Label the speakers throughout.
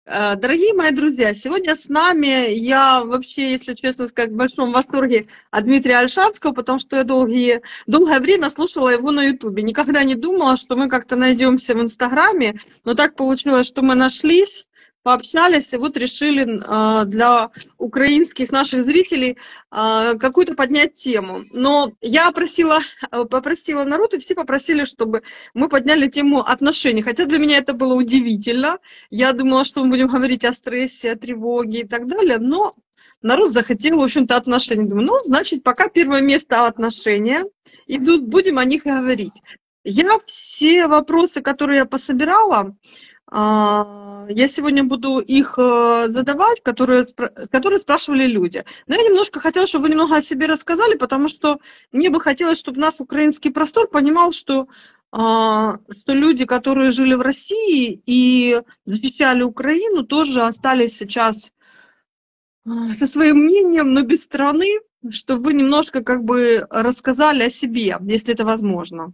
Speaker 1: Дорогие мои друзья, сегодня с нами я вообще, если честно сказать, в большом восторге от Дмитрия Ольшанского, потому что я долгое время слушала его на Ютубе. Никогда не думала, что мы как-то найдемся в Инстаграме, но так получилось, что мы нашлись, пообщались, и вот решили для украинских наших зрителей какую-то поднять тему. Но я попросила народ, и все попросили, чтобы мы подняли тему отношений. Хотя для меня это было удивительно. Я думала, что мы будем говорить о стрессе, о тревоге и так далее, но народ захотел, в общем-то, отношений. Думаю, ну, значит, пока первое место отношения, и тут будем о них говорить. Я все вопросы, которые я пособирала, я сегодня буду их задавать, которые спрашивали люди. Но я немножко хотела, чтобы вы немного о себе рассказали, потому что мне бы хотелось, чтобы наш украинский простор понимал, что люди, которые жили в России и защищали Украину, тоже остались сейчас со своим мнением, но без страны, чтобы вы немножко как бы рассказали о себе, если это возможно.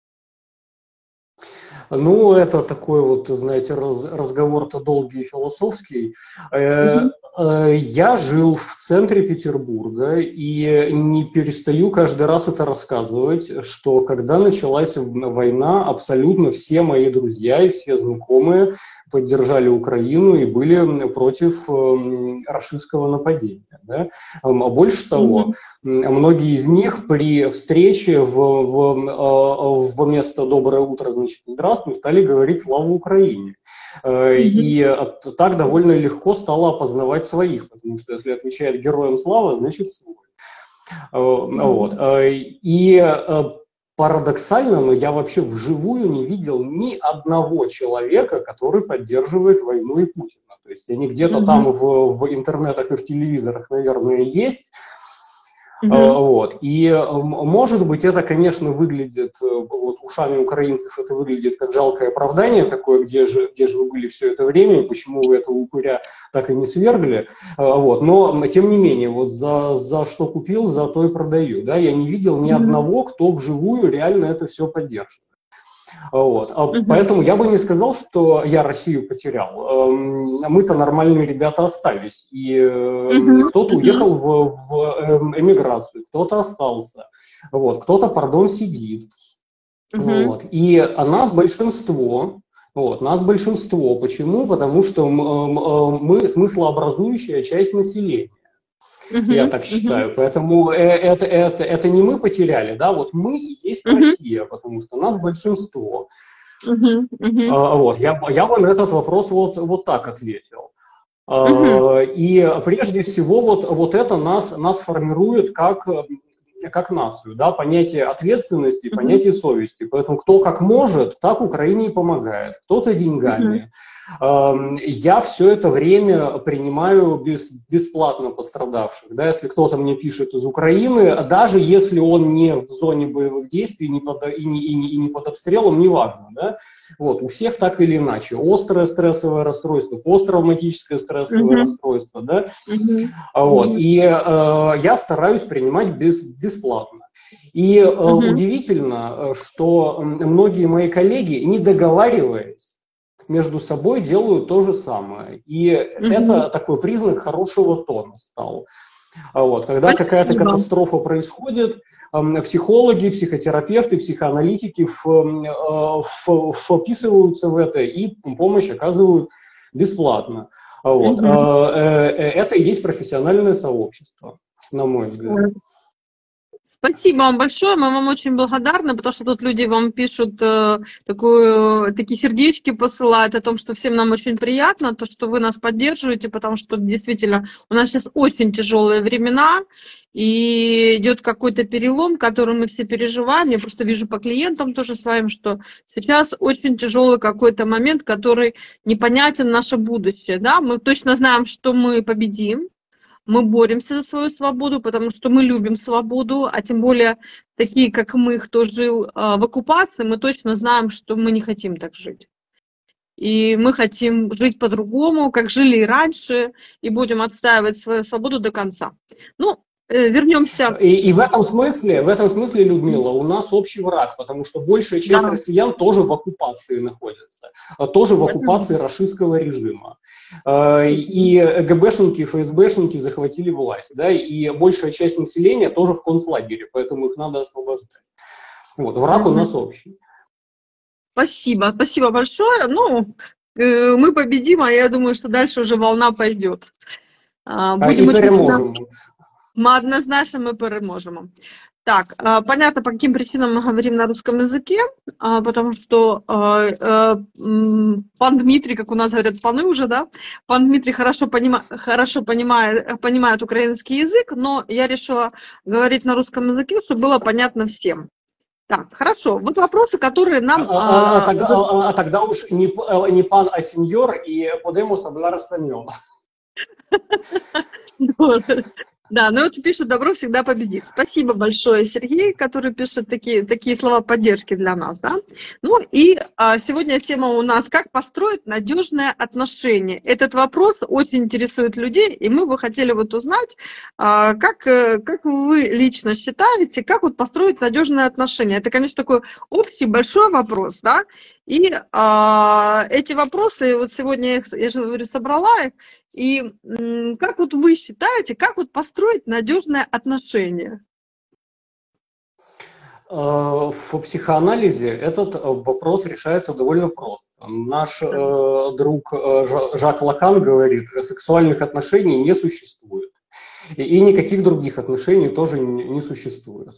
Speaker 2: Ну, это такой вот, знаете, разговор-то долгий и философский.
Speaker 1: Мгм.
Speaker 2: Я жил в центре Петербурга и не перестаю каждый раз это рассказывать, что когда началась война, абсолютно все мои друзья и все знакомые поддержали Украину и были против рашистского нападения. Да? А больше того,
Speaker 1: Мгм.
Speaker 2: многие из них при встрече вместо «доброе утро», значит, здравствуй, стали говорить «слава Украине».
Speaker 1: Мгм.
Speaker 2: И так довольно легко стало опознавать своих, потому что если отвечает «героям слава», значит свой. Вот.
Speaker 1: Мгм.
Speaker 2: Парадоксально, но я вообще вживую не видел ни одного человека, который поддерживает войну и Путина. То есть они где-то там
Speaker 1: Мгм.
Speaker 2: в интернетах и в телевизорах, наверное, есть.
Speaker 1: Мгм.
Speaker 2: Вот. И, может быть, это, конечно, выглядит, вот ушами украинцев это выглядит как жалкое оправдание такое, где же вы были все это время, и почему вы этого упыря так и не свергли. Вот. Но, тем не менее, вот за что купил, за то и продаю. Да? Я не видел ни
Speaker 1: Мгм.
Speaker 2: одного, кто вживую реально это все поддержит. Вот.
Speaker 1: Мгм.
Speaker 2: Поэтому я бы не сказал, что я Россию потерял. Мы-то нормальные ребята остались. И
Speaker 1: Мгм.
Speaker 2: кто-то
Speaker 1: Мгм.
Speaker 2: уехал в эмиграцию, кто-то остался. Вот. Кто-то, пардон, сидит.
Speaker 1: Мгм.
Speaker 2: Вот. И нас большинство. Вот, нас большинство. Почему? Потому что мы смыслообразующая часть населения. Я
Speaker 1: Мгм.
Speaker 2: так
Speaker 1: Мгм.
Speaker 2: считаю. Поэтому это не мы потеряли, да, вот мы и есть
Speaker 1: Мгм.
Speaker 2: Россия, потому что нас большинство.
Speaker 1: Мгм. Мгм.
Speaker 2: Вот, я бы на этот вопрос вот так ответил.
Speaker 1: Мгм.
Speaker 2: И прежде всего вот это нас формирует как нацию, да, понятие ответственности,
Speaker 1: Мгм.
Speaker 2: понятие совести. Поэтому кто как может, так Украине и помогает. Кто-то
Speaker 1: Мгм.
Speaker 2: деньгами. Я все это время принимаю бесплатно пострадавших. Да, если кто-то мне пишет из Украины, даже если он не в зоне боевых действий и не под обстрелом, неважно. Да, вот, у всех так или иначе. Острое стрессовое расстройство, посттравматическое стрессовое
Speaker 1: Мгм.
Speaker 2: расстройство. Да,
Speaker 1: Мгм.
Speaker 2: вот,
Speaker 1: Мгм.
Speaker 2: и я стараюсь принимать бесплатно. И
Speaker 1: Мгм.
Speaker 2: удивительно, что многие мои коллеги, не договариваясь, между собой делают то же самое. И
Speaker 1: Мгм.
Speaker 2: это такой признак хорошего тона стал. Вот, когда какая-то
Speaker 1: Спасибо.
Speaker 2: катастрофа происходит, психологи, психотерапевты, психоаналитики вписываются в это и помощь оказывают бесплатно. Вот.
Speaker 1: Мгм.
Speaker 2: Это и есть профессиональное сообщество, на мой взгляд.
Speaker 1: Ой, спасибо вам большое, мы вам очень благодарны, потому что тут люди вам пишут такие сердечки посылают о том, что всем нам очень приятно, то, что вы нас поддерживаете, потому что действительно у нас сейчас очень тяжелые времена, и идет какой-то перелом, который мы все переживаем. Я просто вижу по клиентам тоже своим, что сейчас очень тяжелый какой-то момент, который непонятен наше будущее. Да? Мы точно знаем, что мы победим. Мы боремся за свою свободу, потому что мы любим свободу, а тем более такие, как мы, кто жил в оккупации, мы точно знаем, что мы не хотим так жить. И мы хотим жить по-другому, как жили и раньше, и будем отстаивать свою свободу до конца. Ну, вернемся.
Speaker 2: И в этом смысле, Людмила, у нас общий враг, потому что большая часть россиян тоже в оккупации находится, тоже в оккупации рашистского режима. И ГБшники, ФСБшники захватили власть, да, и большая часть населения тоже в концлагере, поэтому их надо освобождать. Вот, враг у нас общий.
Speaker 1: Спасибо, спасибо большое. Ну, мы победим, а я думаю, что дальше уже волна пойдет.
Speaker 2: Будем переможем.
Speaker 1: Мы однозначно переможем. Так, понятно, по каким причинам мы говорим на русском языке, потому что пан Дмитрий, как у нас говорят, паны уже, да, пан Дмитрий хорошо понимает украинский язык, но я решила говорить на русском языке, чтобы было понятно всем. Так, хорошо. Вот вопросы, которые нам...
Speaker 2: Тогда уж не пан, а сеньор, и podemos hablar español.
Speaker 1: Да, но вот пишет «Добро всегда победит». Спасибо большое, Сергей, который пишет такие слова поддержки для нас. Да? Ну и сегодня тема у нас «Как построить надежные отношения?». Этот вопрос очень интересует людей, и мы бы хотели вот узнать, как вы лично считаете, как вот построить надежные отношения. Это, конечно, такой общий большой вопрос, да, и эти вопросы, вот сегодня я же говорю, собрала их, и как вот вы считаете, как вот построить надежные отношения?
Speaker 2: В психоанализе этот вопрос решается довольно просто. Наш друг Жак Лакан говорит, сексуальных отношений не существует. И никаких других отношений тоже не существует.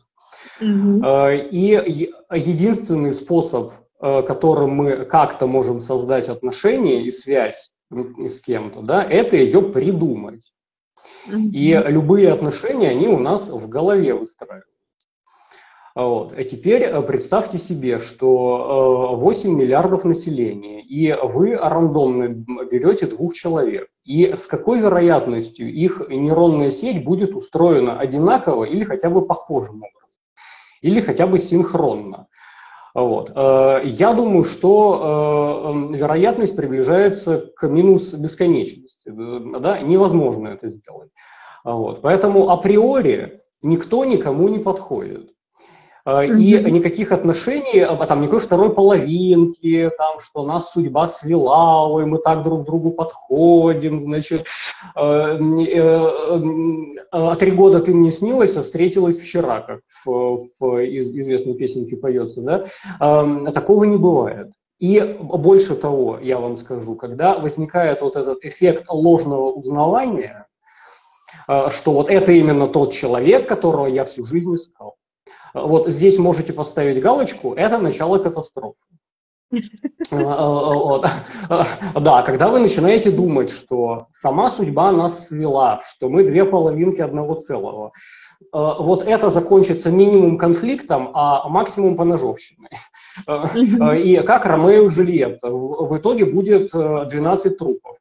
Speaker 2: И единственный способ, которым мы как-то можем создать отношения и связь с кем-то, да, это ее придумать. И любые отношения, они у нас в голове выстраиваются. Вот. А теперь представьте себе, что 8 миллиардов населения, и вы рандомно берете 2 человек. И с какой вероятностью их нейронная сеть будет устроена одинаково или хотя бы похожим образом, или хотя бы синхронно? Вот. Я думаю, что вероятность приближается к минус бесконечности. Да? Невозможно это сделать. Вот. Поэтому априори никто никому не подходит. И никаких отношений, там, никакой второй половинки, там, что нас судьба свела, ой, мы так друг к другу подходим, значит, 3 года ты мне снилась, а встретилась вчера, как в известной песенке поется, да, такого не бывает. И больше того, я вам скажу, когда возникает вот этот эффект ложного узнавания, что вот это именно тот человек, которого я всю жизнь искал, вот здесь можете поставить галочку, это начало катастрофы. Да, когда вы начинаете думать, что сама судьба нас свела, что мы 2 половинки одного целого, вот это закончится минимум конфликтом, а максимум поножовщиной. И как Ромео и Джульетта, в итоге будет 12 трупов.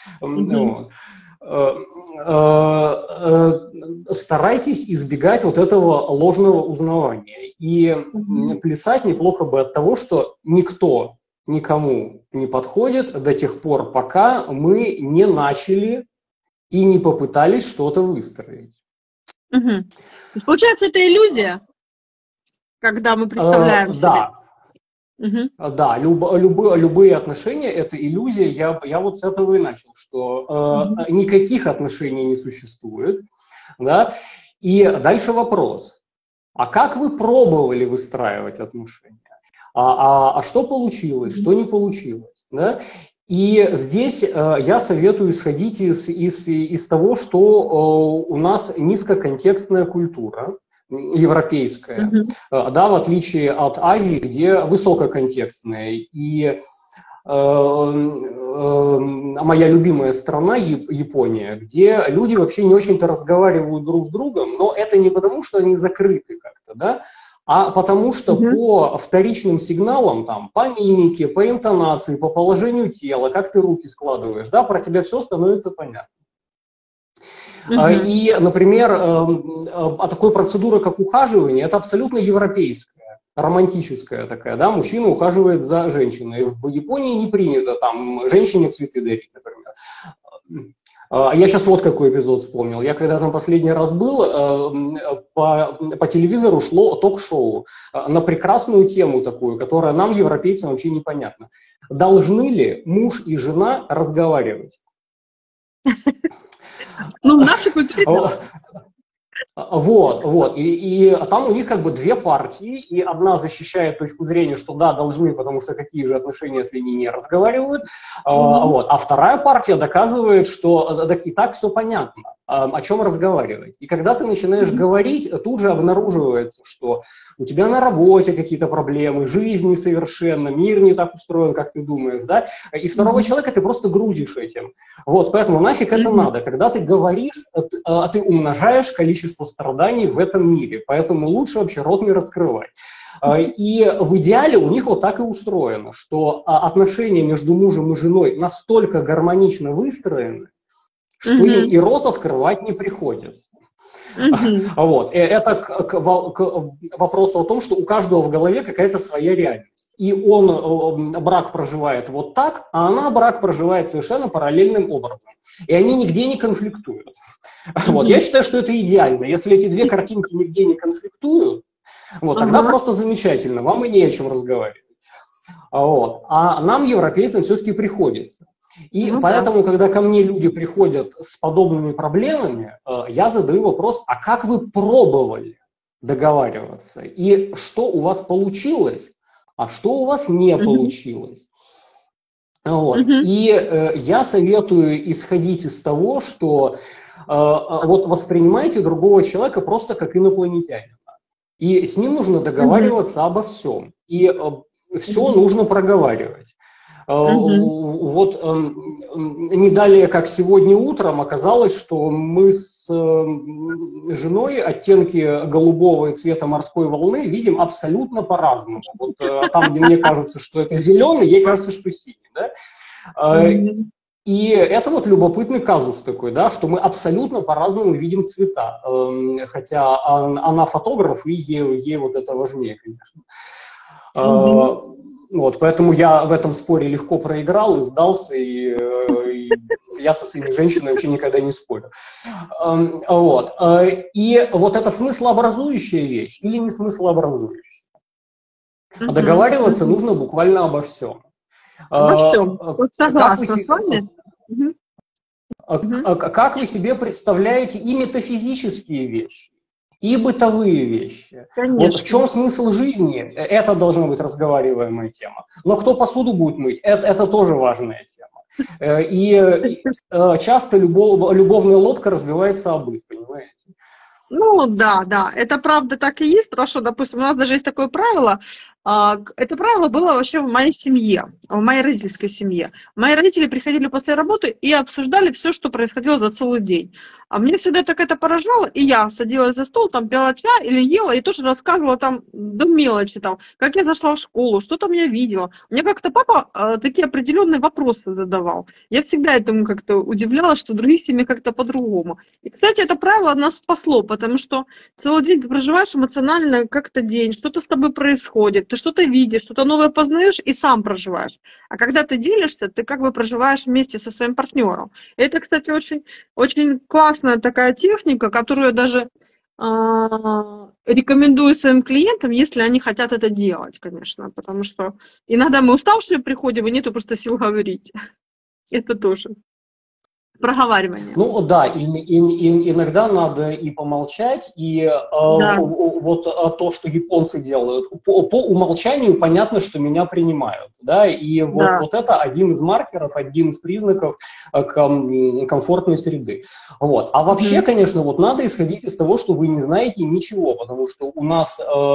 Speaker 2: Старайтесь избегать вот этого ложного узнавания. И плясать неплохо бы от того, что никто никому не подходит до тех пор, пока мы не начали и не попытались что-то выстроить.
Speaker 1: Получается, это иллюзия, когда мы представляем себе.
Speaker 2: Да. Да, любые отношения – это иллюзия. Я вот с этого и начал, что никаких отношений не существует. Да? И дальше вопрос. А как вы пробовали выстраивать отношения? А что получилось, что не получилось? Да? И здесь я советую исходить из того, что у нас низкоконтекстная культура, европейская, да, в отличие от Азии, где высококонтекстная. И моя любимая страна Япония, где люди вообще не очень-то разговаривают друг с другом, но это не потому, что они закрыты как-то, да, а потому что по вторичным сигналам, там, по мимике, по интонации, по положению тела, как ты руки складываешь, да, про тебя все становится понятно. И, например, такой процедура, как ухаживание, это абсолютно европейская, романтическая такая, да, мужчина ухаживает за женщиной. В Японии не принято там женщине цветы дарить, например. Я сейчас вот какой эпизод вспомнил. Я когда там последний раз был, по телевизору шло ток-шоу на прекрасную тему такую, которая нам, европейцам, вообще непонятна. Должны ли муж и жена разговаривать?
Speaker 1: Ну, в нашей культуре...
Speaker 2: Вот. И там у них как бы две партии, и одна защищает точку зрения, что да, должны, потому что какие же отношения, если они не разговаривают, вот. А вторая партия доказывает, что и так все понятно, о чем разговаривать. И когда ты начинаешь говорить, тут же обнаруживается, что у тебя на работе какие-то проблемы, жизнь несовершенна, мир не так устроен, как ты думаешь, да, и второго человека ты просто грузишь этим. Вот, поэтому нафиг это надо. Когда ты говоришь, ты умножаешь количество страданий в этом мире, поэтому лучше вообще рот не раскрывать. И в идеале у них вот так и устроено, что отношения между мужем и женой настолько гармонично выстроены, что им и рот открывать не приходится. Вот. Это к вопросу о том, что у каждого в голове какая-то своя реальность. И он брак проживает вот так, а она брак проживает совершенно параллельным образом. И они нигде не конфликтуют. Вот. Я считаю, что это идеально. Если эти две картинки нигде не конфликтуют, вот, тогда просто замечательно, вам и не о чем разговаривать. Вот. А нам, европейцам, все-таки приходится. И поэтому, когда ко мне люди приходят с подобными проблемами, я задаю вопрос, а как вы пробовали договариваться? И что у вас получилось, а что у вас не получилось? Вот. И я советую исходить из того, что вот воспринимайте другого человека просто как инопланетянина. И с ним нужно договариваться обо всем. И все нужно проговаривать. Вот не далее, как сегодня утром, оказалось, что мы с женой оттенки голубого и цвета морской волны видим абсолютно по-разному. Вот там, где мне кажется, что это зеленый, ей кажется, что синий. Да? И это вот любопытный казус такой, да, что мы абсолютно по-разному видим цвета. Хотя она фотограф, и ей вот это важнее, конечно. Вот, поэтому я в этом споре легко проиграл и сдался, и я со своими женщинами вообще никогда не спорю. Вот. И вот это смыслообразующая вещь или не смыслообразующая? Договариваться нужно буквально обо всем.
Speaker 1: Обо всем. Вот согласна с вами.
Speaker 2: Как вы себе представляете и метафизические вещи, и бытовые вещи? Вот в чем смысл жизни? Это должна быть разговариваемая тема. Но кто посуду будет мыть? Это тоже важная тема. И часто любовная лодка разбивается об быт, понимаете?
Speaker 1: Ну да, это правда так и есть, потому что, допустим, у нас даже есть такое правило. Это правило было вообще в моей семье, в моей родительской семье. Мои родители приходили после работы и обсуждали все, что происходило за целый день. А мне всегда так это поражало, и я садилась за стол, там пила чай или ела, и тоже рассказывала там до мелочи, там, как я зашла в школу, что там я видела. Мне как-то папа такие определенные вопросы задавал. Я всегда этому как-то удивлялась, что в других семьях как-то по-другому. И, кстати, это правило нас спасло, потому что целый день ты проживаешь эмоционально как-то день, что-то с тобой происходит, ты что-то видишь, что-то новое познаешь и сам проживаешь. А когда ты делишься, ты как бы проживаешь вместе со своим партнером. И это, кстати, очень, очень классная такая техника, которую я даже рекомендую своим клиентам, если они хотят это делать, конечно. Потому что иногда мы уставшие приходим, и нету просто сил говорить. Это тоже. Проговаривание.
Speaker 2: Ну да, иногда надо и помолчать, и вот то, что японцы делают, по умолчанию понятно, что меня принимают, да, и вот это один из маркеров, один из признаков комфортной среды. Вот. А вообще, конечно, вот надо исходить из того, что вы не знаете ничего, потому что у нас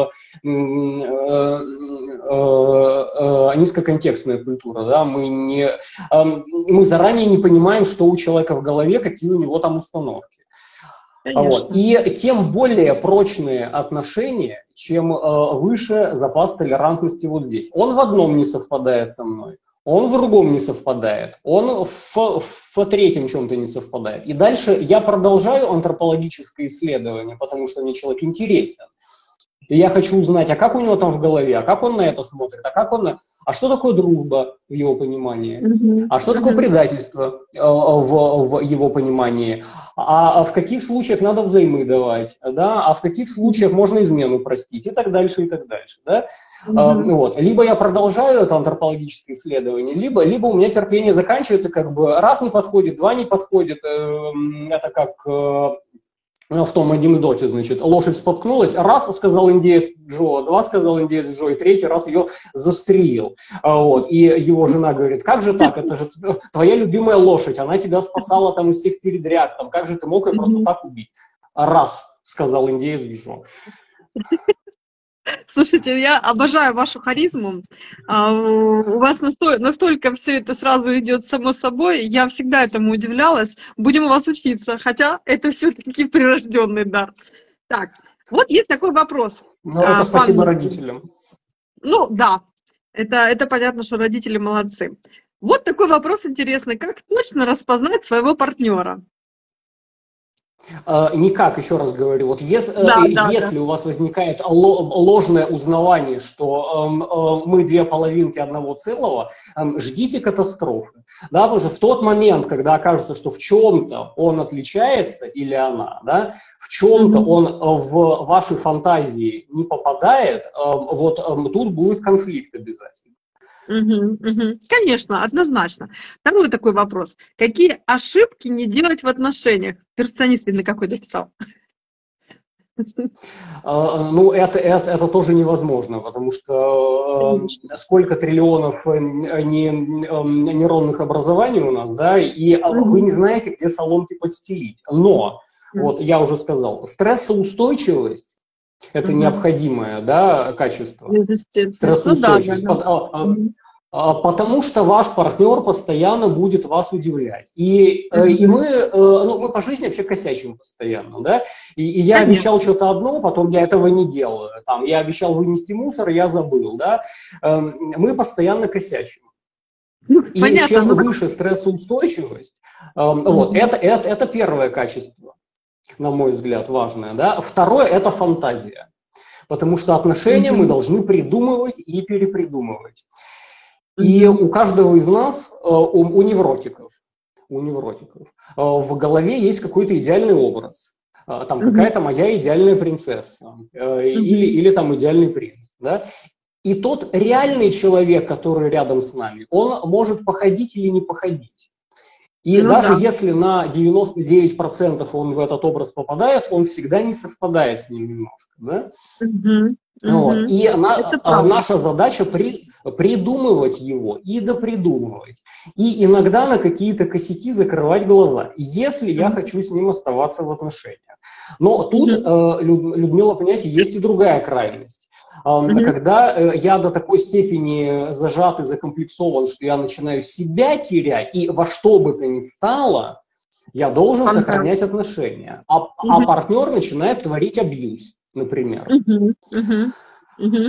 Speaker 2: низкоконтекстная культура, да, мы заранее не понимаем, что у человека в голове, какие у него там установки. Вот. И тем более прочные отношения, чем выше запас толерантности вот здесь. Он в одном не совпадает со мной, он в другом не совпадает, он в третьем чем-то не совпадает. И дальше я продолжаю антропологическое исследование, потому что мне человек интересен. И я хочу узнать, а как у него там в голове, а как он на это смотрит, а как он... А что такое дружба в его понимании?
Speaker 1: Мгм.
Speaker 2: А что такое
Speaker 1: Мгм.
Speaker 2: предательство в его понимании? А в каких случаях надо взаймы давать? Да? А в каких случаях можно измену простить? И так дальше, и так дальше. Да?
Speaker 1: Мгм.
Speaker 2: Вот. Либо я продолжаю это антропологическое исследование, либо у меня терпение заканчивается, как бы раз не подходит, два не подходит. Это как в том анекдоте, значит, лошадь споткнулась, раз сказал индеец Джо, два сказал индеец Джо, и третий раз ее застрелил. Вот. И его жена говорит, как же так, это же твоя любимая лошадь, она тебя спасала там из всех передряг, там, как же ты мог ее просто
Speaker 1: Мгм.
Speaker 2: так убить? Раз, сказал индеец Джо.
Speaker 1: Слушайте, я обожаю вашу харизму. У вас настолько все это сразу идет само собой. Я всегда этому удивлялась. Будем у вас учиться, хотя это все-таки прирожденный дар. Так, вот есть такой вопрос,
Speaker 2: Ну, это
Speaker 1: пан
Speaker 2: спасибо
Speaker 1: Михаил.
Speaker 2: родителям.
Speaker 1: Ну да, это понятно, что родители молодцы. Вот такой вопрос интересный. Как точно распознать своего партнера?
Speaker 2: Никак, еще раз говорю, вот
Speaker 1: Да, да, да.
Speaker 2: если у вас возникает ложное узнавание, что мы две половинки одного целого, ждите катастрофы. Да, потому что в тот момент, когда окажется, что в чем-то он отличается или она, да, в чем-то
Speaker 1: Мгм.
Speaker 2: он в вашей фантазии не попадает, вот тут будет конфликт обязательно.
Speaker 1: Мгм, мгм. Конечно, однозначно. Второй такой вопрос. Какие ошибки не делать в отношениях? Перфекционист, видно, какой дописал.
Speaker 2: Ну, это тоже невозможно, потому что
Speaker 1: Конечно.
Speaker 2: сколько триллионов нейронных образований у нас, да, и вы не
Speaker 1: Мгм.
Speaker 2: знаете, где соломки подстелить. Но,
Speaker 1: Мгм.
Speaker 2: вот я уже сказал, стрессоустойчивость – это
Speaker 1: Мгм.
Speaker 2: необходимое, да, качество.
Speaker 1: Резистентность. Ну да, да,
Speaker 2: Стрессоустойчивость.
Speaker 1: да. Мгм.
Speaker 2: Потому что ваш партнер постоянно будет вас удивлять. И
Speaker 1: Мгм.
Speaker 2: мы по жизни вообще косячим постоянно, да? И я обещал
Speaker 1: Конечно.
Speaker 2: что-то одно, потом я этого не делаю. Там, я обещал вынести мусор, я забыл, да? Мы постоянно косячим.
Speaker 1: Ну,
Speaker 2: И
Speaker 1: понятно,
Speaker 2: чем
Speaker 1: ну так.
Speaker 2: выше стрессоустойчивость, вот,
Speaker 1: Мгм.
Speaker 2: это первое качество, на мой взгляд, важное, да? Второе – это фантазия. Потому что отношения мы
Speaker 1: Мгм.
Speaker 2: должны придумывать и перепридумывать. И
Speaker 1: Мгм.
Speaker 2: у каждого из нас, у невротиков, в голове есть какой-то идеальный образ. Там
Speaker 1: Мгм.
Speaker 2: какая-то моя идеальная принцесса
Speaker 1: Мгм.
Speaker 2: или там идеальный принц. Да? И тот реальный человек, который рядом с нами, он может походить или не походить. И
Speaker 1: Ну
Speaker 2: даже
Speaker 1: да.
Speaker 2: если на 99% он в этот образ попадает, он всегда не совпадает с ним немножко. Да?
Speaker 1: Мгм.
Speaker 2: Вот.
Speaker 1: Мгм.
Speaker 2: И
Speaker 1: Это правда.
Speaker 2: наша задача придумывать его и допридумывать. И иногда на какие-то косяки закрывать глаза, если я
Speaker 1: Мгм.
Speaker 2: хочу с ним оставаться в отношениях. Но тут,
Speaker 1: Мгм.
Speaker 2: Людмила, понимаете, есть и другая крайность.
Speaker 1: Мгм.
Speaker 2: Когда я до такой степени зажат и закомплексован, что я начинаю себя терять, и во что бы то ни стало, я должен сохранять
Speaker 1: Понятно.
Speaker 2: отношения. А
Speaker 1: Мгм.
Speaker 2: партнер начинает творить абьюз, например.
Speaker 1: Мгм. Мгм. Мгм.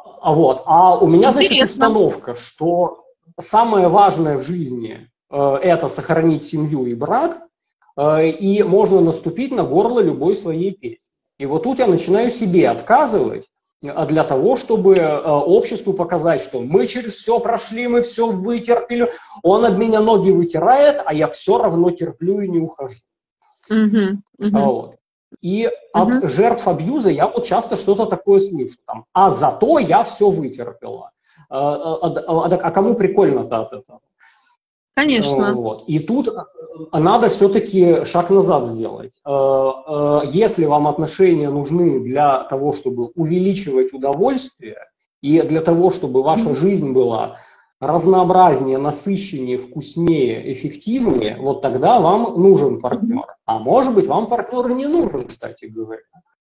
Speaker 2: А у меня, значит,
Speaker 1: Интересно.
Speaker 2: установка, что самое важное в жизни это сохранить семью и брак, и можно наступить на горло любой своей песни. И вот тут я начинаю себе отказывать, для того, чтобы обществу показать, что мы через все прошли, мы все вытерпели, он об меня ноги вытирает, а я все равно терплю и не ухожу.
Speaker 1: Мгм. Мгм.
Speaker 2: Вот. И от
Speaker 1: Мгм.
Speaker 2: жертв абьюза я вот часто что-то такое слышу. Там, а зато я все вытерпела. А кому прикольно-то от этого?
Speaker 1: Конечно.
Speaker 2: Вот. И тут надо все-таки шаг назад сделать. Если вам отношения нужны для того, чтобы увеличивать удовольствие, и для того, чтобы ваша
Speaker 1: Мгм.
Speaker 2: жизнь была разнообразнее, насыщеннее, вкуснее, эффективнее, вот тогда вам нужен
Speaker 1: Мгм.
Speaker 2: партнер. А может быть, вам партнер и не нужен, кстати говоря.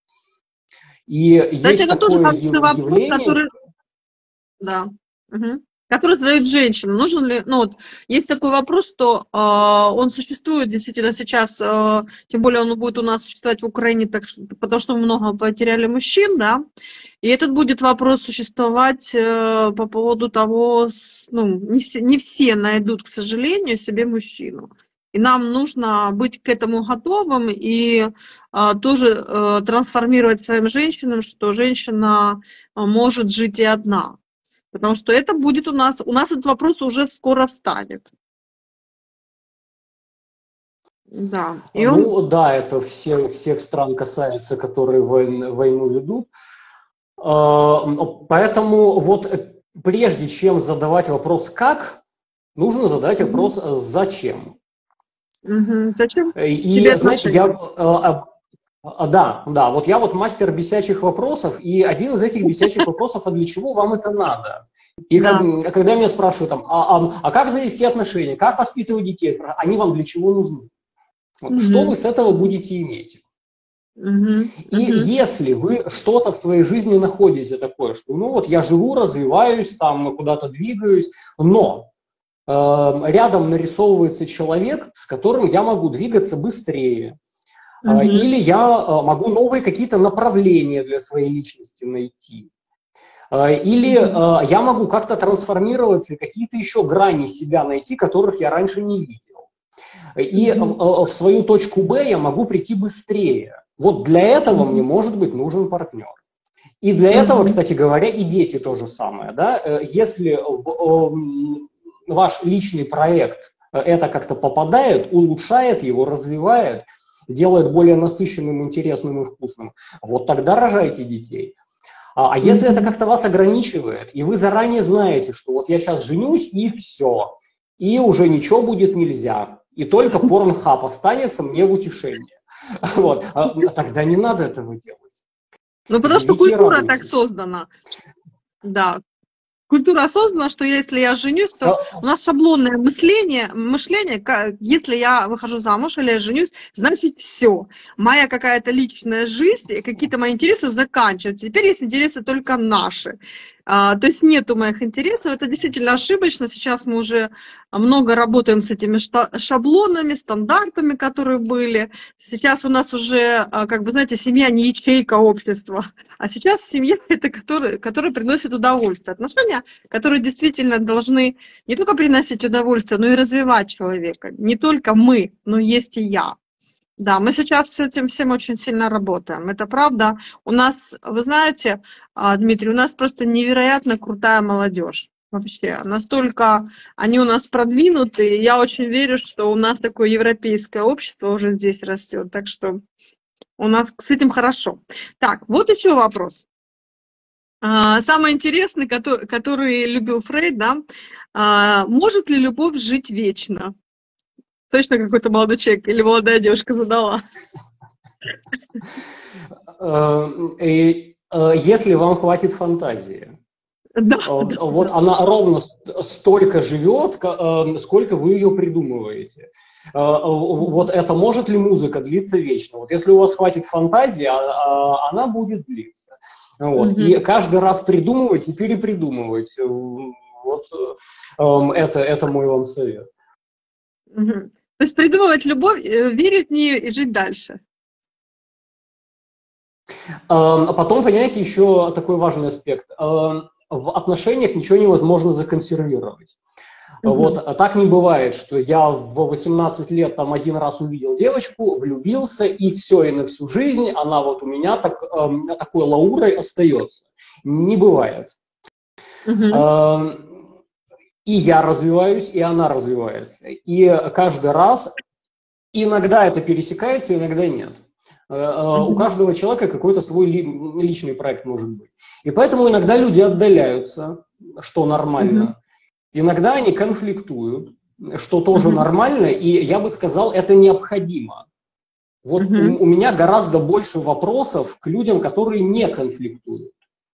Speaker 2: И
Speaker 1: Кстати,
Speaker 2: есть
Speaker 1: это тоже
Speaker 2: такое
Speaker 1: хороший вопрос,
Speaker 2: явление.
Speaker 1: который, да, мгм, который задают женщины. Нужен ли, ну вот, есть такой вопрос, что он существует действительно сейчас, тем более он будет у нас существовать в Украине, потому что мы много потеряли мужчин, да, и этот будет вопрос существовать по поводу того, ну, не все найдут, к сожалению, себе мужчину. И нам нужно быть к этому готовым и тоже трансформировать своим женщинам, что женщина может жить и одна. Потому что это будет у нас этот вопрос уже скоро встанет. Да. И он...
Speaker 2: Ну да, это всех стран касается, которые войну ведут. Поэтому вот прежде чем задавать вопрос «как?», нужно задать вопрос «зачем?».
Speaker 1: Зачем
Speaker 2: И,
Speaker 1: тебе
Speaker 2: знаете,
Speaker 1: отношения?
Speaker 2: да, вот я вот мастер бесячих вопросов, и один из этих бесячих вопросов: а для чего вам это надо? И
Speaker 1: Да.
Speaker 2: когда меня спрашивают, там, а как завести отношения, как воспитывать детей, они вам для чего нужны? Вот, что вы с этого будете иметь? И если вы что-то в своей жизни находите такое, что ну вот я живу, развиваюсь, там куда-то двигаюсь, но рядом нарисовывается человек, с которым я могу двигаться быстрее, или я могу новые какие-то направления для своей личности найти, или я могу как-то трансформироваться и какие-то еще грани себя найти, которых я раньше не видел. И в свою точку Б я могу прийти быстрее. Вот для этого мне, может быть, нужен партнер. И для этого, кстати говоря, и дети то же самое. Да? Если ваш личный проект это как-то попадает, улучшает его, развивает, делает более насыщенным, интересным и вкусным, вот тогда рожайте детей. А если это как-то вас ограничивает, и вы заранее знаете, что вот я сейчас женюсь, и все, и уже ничего будет нельзя, и только порнхаб останется мне в утешение, вот, тогда не надо этого делать.
Speaker 1: Ну, потому что культура так создана. Да. Культура осознана, что если я женюсь, то у нас шаблонное мышление, если я выхожу замуж или я женюсь, значит все. Моя какая-то личная жизнь, какие-то мои интересы заканчиваются. Теперь есть интересы только наши. То есть нету моих интересов. Это действительно ошибочно. Сейчас мы уже много работаем с этими шаблонами, стандартами, которые были. Сейчас у нас уже, как бы, знаете, семья не ячейка общества, а сейчас семья – это которая приносит удовольствие. Отношения, которые действительно должны не только приносить удовольствие, но и развивать человека. Не только мы, но есть и я. Да, мы сейчас с этим всем очень сильно работаем. Это правда. У нас, вы знаете, Дмитрий, у нас просто невероятно крутая молодежь. Вообще, настолько они у нас продвинуты. Я очень верю, что у нас такое европейское общество уже здесь растет. Так что у нас с этим хорошо. Так, вот еще вопрос. Самый интересный, который любил Фрейд, да, может ли любовь жить вечно? Точно какой-то молодой человек или молодая девушка задала.
Speaker 2: Если вам хватит фантазии.
Speaker 1: Да,
Speaker 2: вот да. Она ровно столько живет, сколько вы ее придумываете. Вот это может ли музыка длиться вечно? Вот если у вас хватит фантазии, она будет длиться. Вот. И каждый раз придумывать и перепридумывать. Вот это мой вам совет.
Speaker 1: То есть придумывать любовь, верить в нее и жить дальше.
Speaker 2: А потом, понимаете, еще такой важный аспект. В отношениях ничего невозможно законсервировать. Вот так не бывает, что я в 18 лет там один раз увидел девочку, влюбился, и все, и на всю жизнь она вот у меня такой лаурой остается. Не бывает. И я развиваюсь, и она развивается. И каждый раз иногда это пересекается, иногда нет. У каждого человека какой-то свой личный проект может быть. И поэтому иногда люди отдаляются, что нормально. Иногда они конфликтуют, что тоже нормально, и я бы сказал, это необходимо. Вот у меня гораздо больше вопросов к людям, которые не конфликтуют.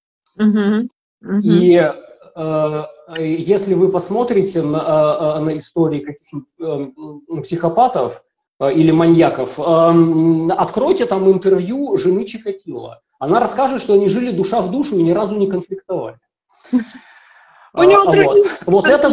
Speaker 2: И если вы посмотрите на истории каких-нибудь психопатов или маньяков, откройте там интервью жены Чикатило. Она расскажет, что они жили душа в душу и ни разу не конфликтовали.
Speaker 1: У него другие
Speaker 2: вот это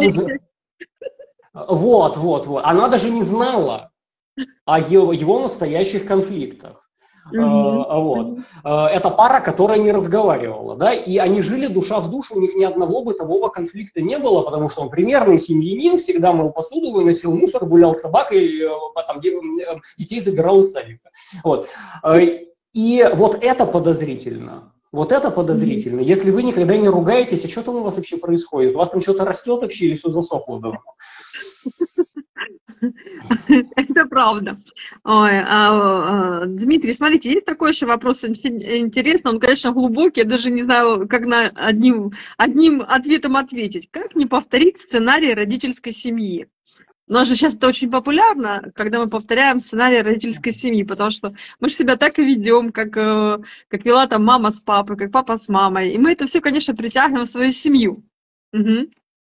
Speaker 2: вот. Она даже не знала о его настоящих конфликтах. Вот. Это пара, которая не разговаривала, да, и они жили душа в душу, у них ни одного бытового конфликта не было, потому что он примерный семьянин, всегда мыл посуду, выносил мусор, гулял с собакой, потом детей забирал из садика. Вот. И вот это подозрительно. Вот это подозрительно. Если вы никогда не ругаетесь, а что там у вас вообще происходит? У вас там что-то растет вообще или все засохло давно?
Speaker 1: Это правда. Ой, Дмитрий, смотрите, есть такой еще вопрос интересный, он, конечно, глубокий, я даже не знаю, как на одним ответом ответить. Как не повторить сценарий родительской семьи? У нас же сейчас это очень популярно, когда мы повторяем сценарий родительской семьи, потому что мы же себя так и ведем, как вела там мама с папой, как папа с мамой. И мы это все, конечно, притягиваем в свою семью. Угу.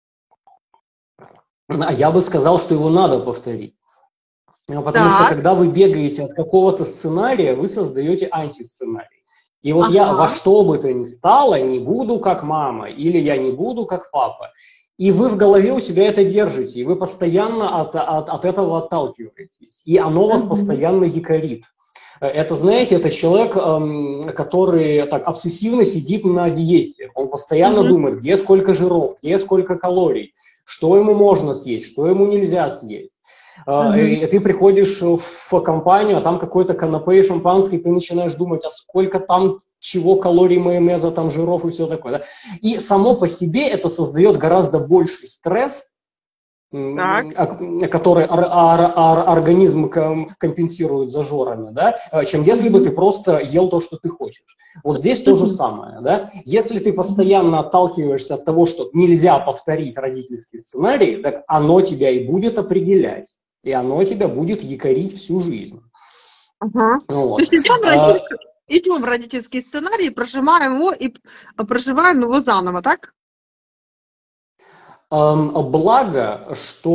Speaker 2: А я бы сказал, что его надо повторить. Потому что когда вы бегаете от какого-то сценария, вы создаете антисценарий. И вот я во что бы то ни стало не буду как мама, или я не буду как папа. И вы в голове у себя это держите, и вы постоянно от этого отталкиваетесь. И оно вас постоянно якорит. Это, знаете, это человек, который так обсессивно сидит на диете. Он постоянно думает, где сколько жиров, где сколько калорий, что ему можно съесть, что ему нельзя съесть. И ты приходишь в компанию, а там какой-то канапе и шампанский, ты начинаешь думать, а сколько там чего калорий, майонеза, там жиров и все такое. Да? И само по себе это создает гораздо больший стресс, который организм компенсирует зажорами, да, чем если бы ты просто ел то, что ты хочешь. Вот здесь то же самое. Да? Если ты постоянно отталкиваешься от того, что нельзя повторить родительский сценарий, так оно тебя и будет определять. И оно тебя будет якорить всю жизнь. Вот.
Speaker 1: То есть идем в родительский сценарий, проживаем его и проживаем его заново, так?
Speaker 2: Благо,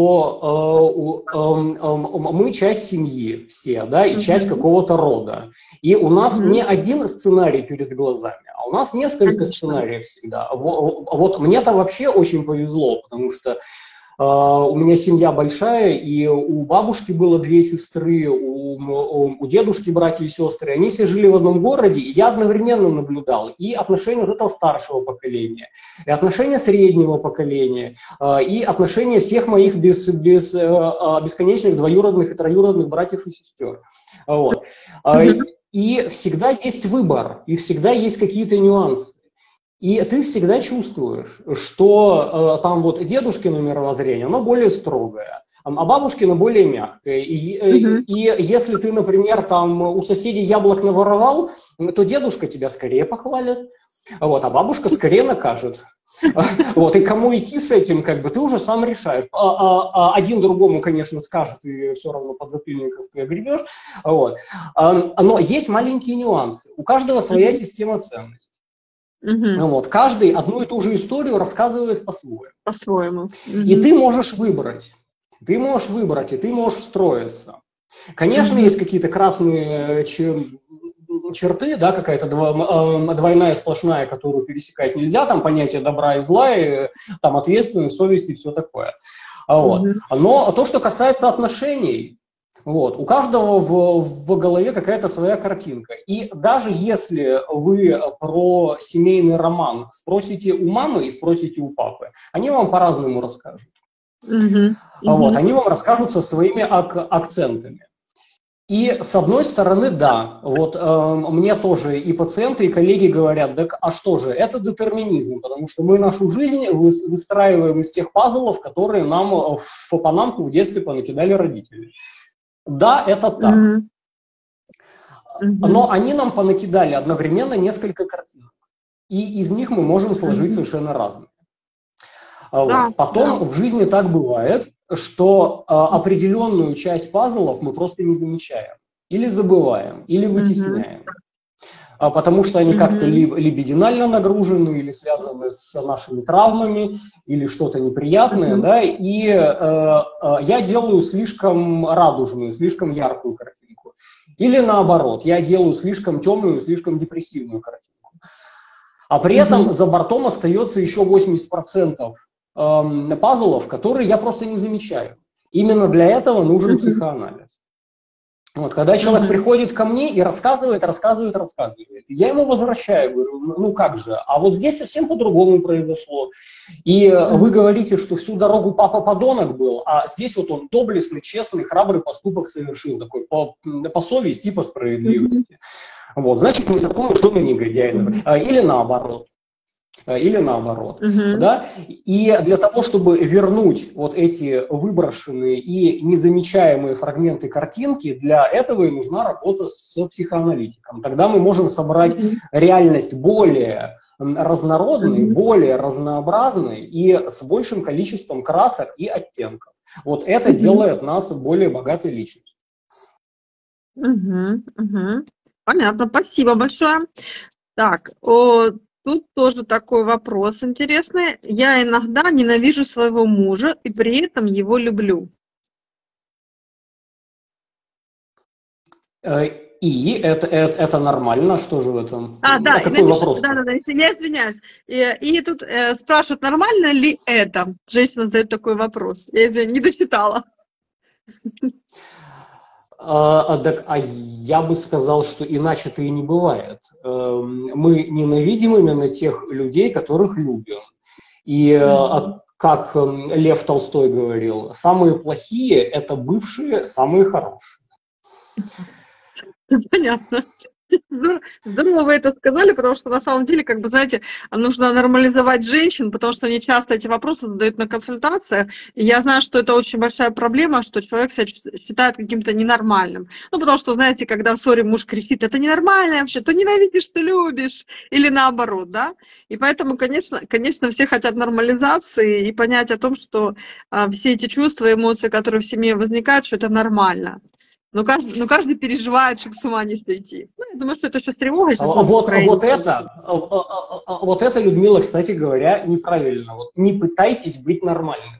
Speaker 2: что мы часть семьи все, да, и часть какого-то рода. И у нас не один сценарий перед глазами, а у нас несколько сценариев всегда. Вот мне-то вообще очень повезло, потому что у меня семья большая, и у бабушки было 2 сестры, у дедушки братья и сестры. Они все жили в одном городе, и я одновременно наблюдал и отношения вот этого старшего поколения, и отношения среднего поколения, и отношения всех моих бесконечных двоюродных и троюродных братьев и сестер. Вот. И всегда есть выбор, и всегда есть какие-то нюансы. И ты всегда чувствуешь, что там вот дедушкино мировоззрение, оно более строгое, а бабушкино более мягкое. И если ты, например, там у соседей яблок наворовал, то дедушка тебя скорее похвалит, вот, а бабушка скорее накажет. Вот, и кому идти с этим, как бы, ты уже сам решаешь. Один другому, конечно, скажет, и все равно подзатыльников ты огребешь. Вот. Но есть маленькие нюансы. У каждого своя система ценностей. Вот. Каждый одну и ту же историю рассказывает по-своему.
Speaker 1: По-своему.
Speaker 2: И ты можешь выбрать. Ты можешь выбрать, и ты можешь встроиться. Конечно, есть какие-то красные черты, да, какая-то двойная сплошная, которую пересекать нельзя, там понятие добра и зла, и, там ответственность, совесть и все такое. Вот. Но то, что касается отношений, вот, у каждого в голове какая-то своя картинка. И даже если вы про семейный роман спросите у мамы и спросите у папы, они вам по-разному расскажут. Вот, они вам расскажут со своими акцентами. И с одной стороны, да, вот мне тоже и пациенты, и коллеги говорят, так а что же, это детерминизм, потому что мы нашу жизнь выстраиваем из тех пазлов, которые нам в панамку в детстве понакидали родители. Да, это так. Но они нам понакидали одновременно несколько картинок. И из них мы можем сложить совершенно разные. Вот. Потом в жизни так бывает, что определенную часть пазлов мы просто не замечаем. Или забываем, или вытесняем. Потому что они как-то либидинально нагружены, или связаны с нашими травмами, или что-то неприятное. Да? И я делаю слишком радужную, слишком яркую картинку. Или наоборот, я делаю слишком темную, слишком депрессивную картинку. А при этом за бортом остается еще 80% пазлов, которые я просто не замечаю. Именно для этого нужен психоанализ. Вот, когда человек приходит ко мне и рассказывает, я ему возвращаю, говорю, ну как же, а вот здесь совсем по-другому произошло. И вы говорите, что всю дорогу папа подонок был, а здесь вот он доблестный, честный, храбрый поступок совершил, такой по совести, по справедливости. Вот, значит, не такой уж он и негодяй, например. Или наоборот. Да? И для того, чтобы вернуть вот эти выброшенные и незамечаемые фрагменты картинки, для этого и нужна работа с психоаналитиком. Тогда мы можем собрать реальность более разнородной, более разнообразной и с большим количеством красок и оттенков. Вот это делает нас более богатой личностью.
Speaker 1: Понятно, спасибо большое. Так, тут тоже такой вопрос интересный. Я иногда ненавижу своего мужа и при этом его люблю.
Speaker 2: И это нормально, что же в этом?
Speaker 1: Да,
Speaker 2: какой вопрос?
Speaker 1: Да, я извиняюсь. И тут спрашивают, нормально ли это? Женщина задает такой вопрос. Я, извиняюсь, не дочитала.
Speaker 2: Я бы сказал, что иначе-то и не бывает. Мы ненавидим именно тех людей, которых любим. И как Лев Толстой говорил, самые плохие – это бывшие, самые хорошие.
Speaker 1: Понятно. Здорово вы это сказали, потому что на самом деле, как бы, знаете, нужно нормализовать женщин, потому что они часто эти вопросы задают на консультациях. И я знаю, что это очень большая проблема, что человек себя считает каким-то ненормальным. Ну, потому что, знаете, когда в ссоре муж кричит, это ненормально вообще, то ненавидишь, ты любишь, или наоборот, да. И поэтому, конечно, все хотят нормализации и понять о том, что все эти чувства, эмоции, которые в семье возникают, что это нормально. Но каждый переживает, чтобы с ума не сойти. Ну, я думаю, что это еще с тревогой.
Speaker 2: Вот это, Людмила, кстати говоря, неправильно. Вот, не пытайтесь быть нормальными.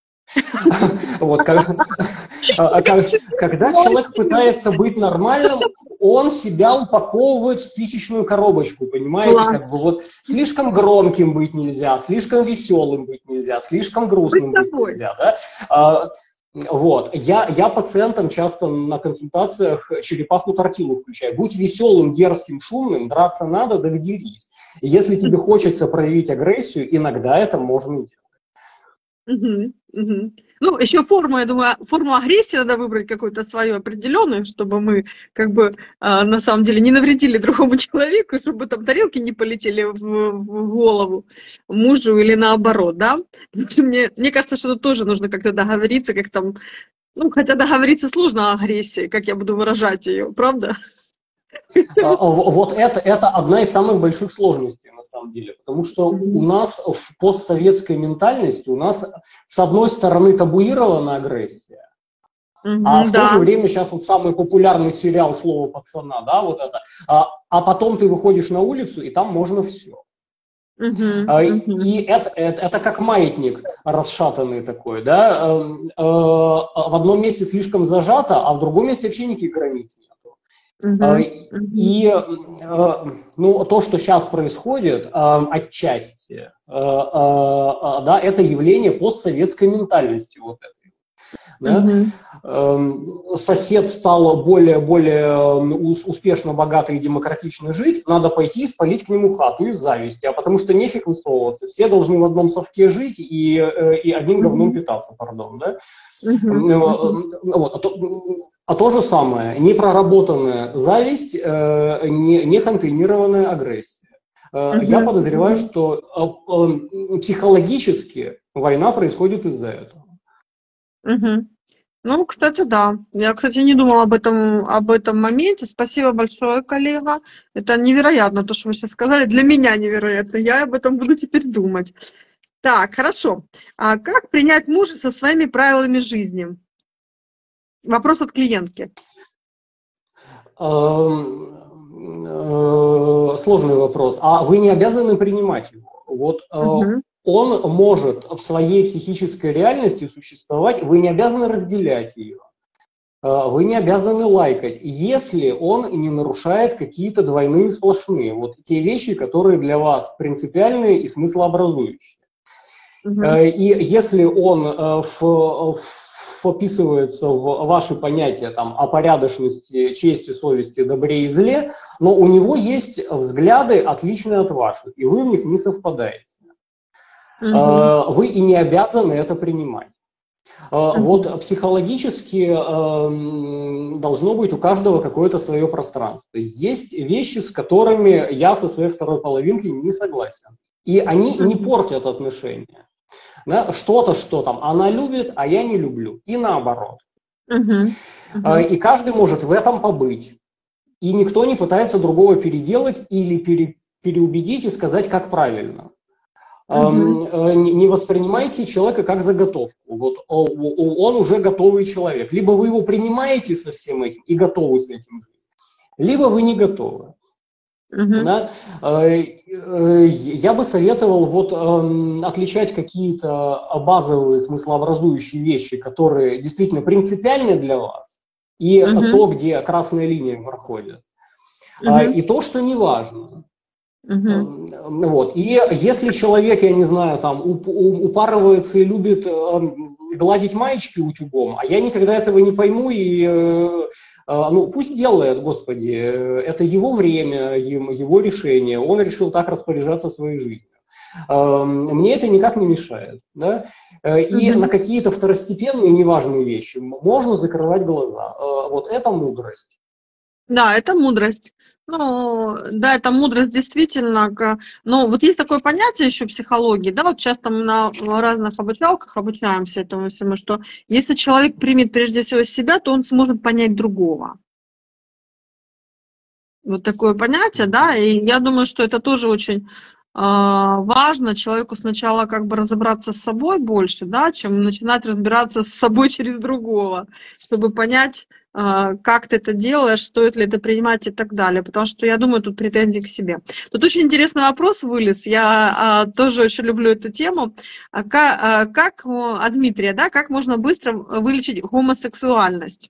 Speaker 2: Когда человек пытается быть нормальным, он себя упаковывает в спичечную коробочку, понимаете? Как бы вот слишком громким быть нельзя, слишком веселым быть нельзя, слишком грустным быть нельзя, да? Вот. Я пациентам часто на консультациях черепаху-тортилу включаю. Будь веселым, дерзким, шумным, драться надо, да дерись. Если тебе хочется проявить агрессию, иногда это можно делать.
Speaker 1: Ну, еще форму, я думаю, форму агрессии надо выбрать какую-то свою определенную, чтобы мы, как бы, на самом деле не навредили другому человеку, чтобы там тарелки не полетели в голову мужу или наоборот, да? Мне кажется, что тут тоже нужно как-то договориться, как там, ну, хотя договориться сложно о агрессии, как я буду выражать ее, правда?
Speaker 2: Вот это одна из самых больших сложностей, на самом деле, потому что у нас в постсоветской ментальности, у нас с одной стороны табуирована агрессия, а в то же время сейчас вот самый популярный сериал «Слово пацана», да, вот это, а потом ты выходишь на улицу, и там можно все. И это как маятник расшатанный такой, да, в одном месте слишком зажато, а в другом месте вообще никаких границ нет. И ну, то, что сейчас происходит, отчасти, да, это явление постсоветской ментальности вот этой. Да? Сосед стал более успешно, богато и демократично жить, надо пойти и спалить к нему хату из зависти, а потому что нефиг высовываться. Все должны в одном совке жить и одним говном питаться, пардон, да? Вот. А то же самое, непроработанная зависть, не контейнированная агрессия. Я подозреваю, что психологически война происходит из-за этого.
Speaker 1: Ну, кстати, да. Я, кстати, не думала об этом моменте. Спасибо большое, коллега. Это невероятно, то, что вы сейчас сказали. Для меня невероятно. Я об этом буду теперь думать. Так, хорошо. А как принять мужа со своими правилами жизни? Вопрос от клиентки.
Speaker 2: Сложный вопрос. А вы не обязаны принимать его. Вот он может в своей психической реальности существовать, вы не обязаны разделять ее. Вы не обязаны лайкать, если он не нарушает какие-то двойные сплошные. Вот те вещи, которые для вас принципиальные и смыслообразующие. И если он в вписывается в ваши понятия там, о порядочности, чести, совести, добре и зле, но у него есть взгляды, отличные от ваших, и вы в них не совпадаете. Вы и не обязаны это принимать. Вот психологически должно быть у каждого какое-то свое пространство. Есть вещи, с которыми я со своей второй половинкой не согласен. И они не портят отношения. Да? Что-то, что там она любит, а я не люблю. И наоборот. И каждый может в этом побыть. И никто не пытается другого переделать или переубедить и сказать, как правильно. Не воспринимайте человека как заготовку. Вот он уже готовый человек. Либо вы его принимаете со всем этим и готовы с этим жить, либо вы не готовы. Да? Я бы советовал вот, отличать какие-то базовые смыслообразующие вещи, которые действительно принципиальны для вас, и то, где красная линия проходит, и то, что не важно. Вот. И если человек, я не знаю, там упарывается и любит гладить маечки утюгом, а я никогда этого не пойму, и ну, пусть делает, Господи, это его время, его решение, он решил так распоряжаться своей жизнью. Мне это никак не мешает. Да? И на какие-то второстепенные, неважные вещи можно закрывать глаза. Вот это мудрость.
Speaker 1: Да, это мудрость. Ну, да, это мудрость действительно. Но вот есть такое понятие еще в психологии, да, вот часто мы на разных обучалках обучаемся этому всему, что если человек примет прежде всего себя, то он сможет понять другого. Вот такое понятие, да, и я думаю, что это тоже очень важно человеку сначала как бы разобраться с собой больше, да, чем начинать разбираться с собой через другого, чтобы понять, как ты это делаешь, стоит ли это принимать и так далее. Потому что я думаю, тут претензии к себе. Тут очень интересный вопрос вылез. Я тоже очень люблю эту тему. Как от Дмитрия, да, как можно быстро вылечить гомосексуальность?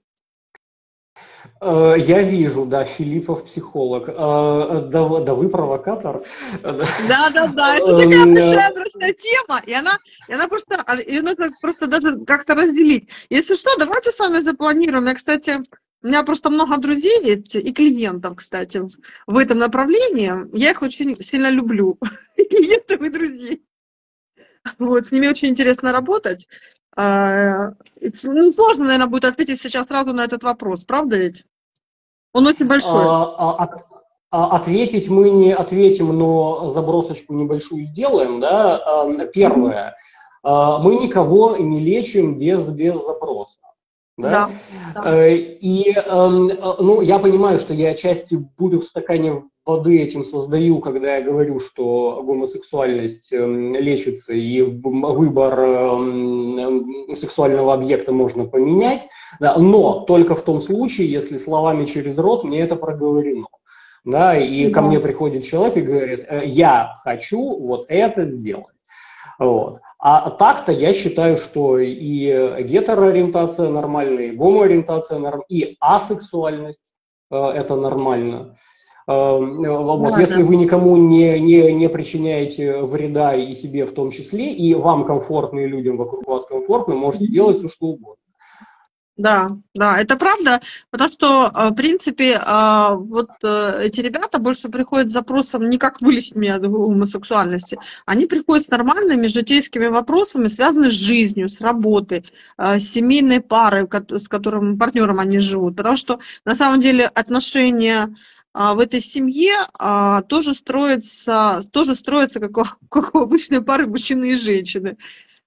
Speaker 2: Я вижу, да, Филиппов психолог. Да вы провокатор.
Speaker 1: Да, это такая большая просто тема, и она просто, ее нужно просто даже как-то разделить. Если что, давайте с вами запланируем. Я, кстати, у меня просто много друзей есть, и клиентов, кстати, в этом направлении. Я их очень сильно люблю, и клиентов, и друзей. Вот, с ними очень интересно работать. Ну, сложно, наверное, будет ответить сейчас сразу на этот вопрос, правда ведь? Он очень большой.
Speaker 2: Ответить мы не ответим, но забросочку небольшую сделаем. Да? Первое. Мы никого не лечим без запроса. Да? Да. И ну, я понимаю, что я отчасти буду в стакане воды этим создаю, когда я говорю, что гомосексуальность лечится и выбор сексуального объекта можно поменять, да, но только в том случае, если словами через рот мне это проговорено. Да, и ко мне приходит человек и говорит, я хочу вот это сделать. Вот. А так-то я считаю, что и гетероориентация нормальная, и гомоориентация нормальная, и асексуальность это нормально. Вот, если вы никому не причиняете вреда и себе в том числе, и вам комфортно, и людям вокруг вас комфортно, можете делать все, что угодно.
Speaker 1: Да, это правда, потому что, в принципе, вот эти ребята больше приходят с запросом не как вылечить меня от гомосексуальности, они приходят с нормальными житейскими вопросами, связанными с жизнью, с работой, с семейной парой, с которым партнером они живут, потому что на самом деле отношения в этой семье тоже строятся как у обычной пары мужчины и женщины.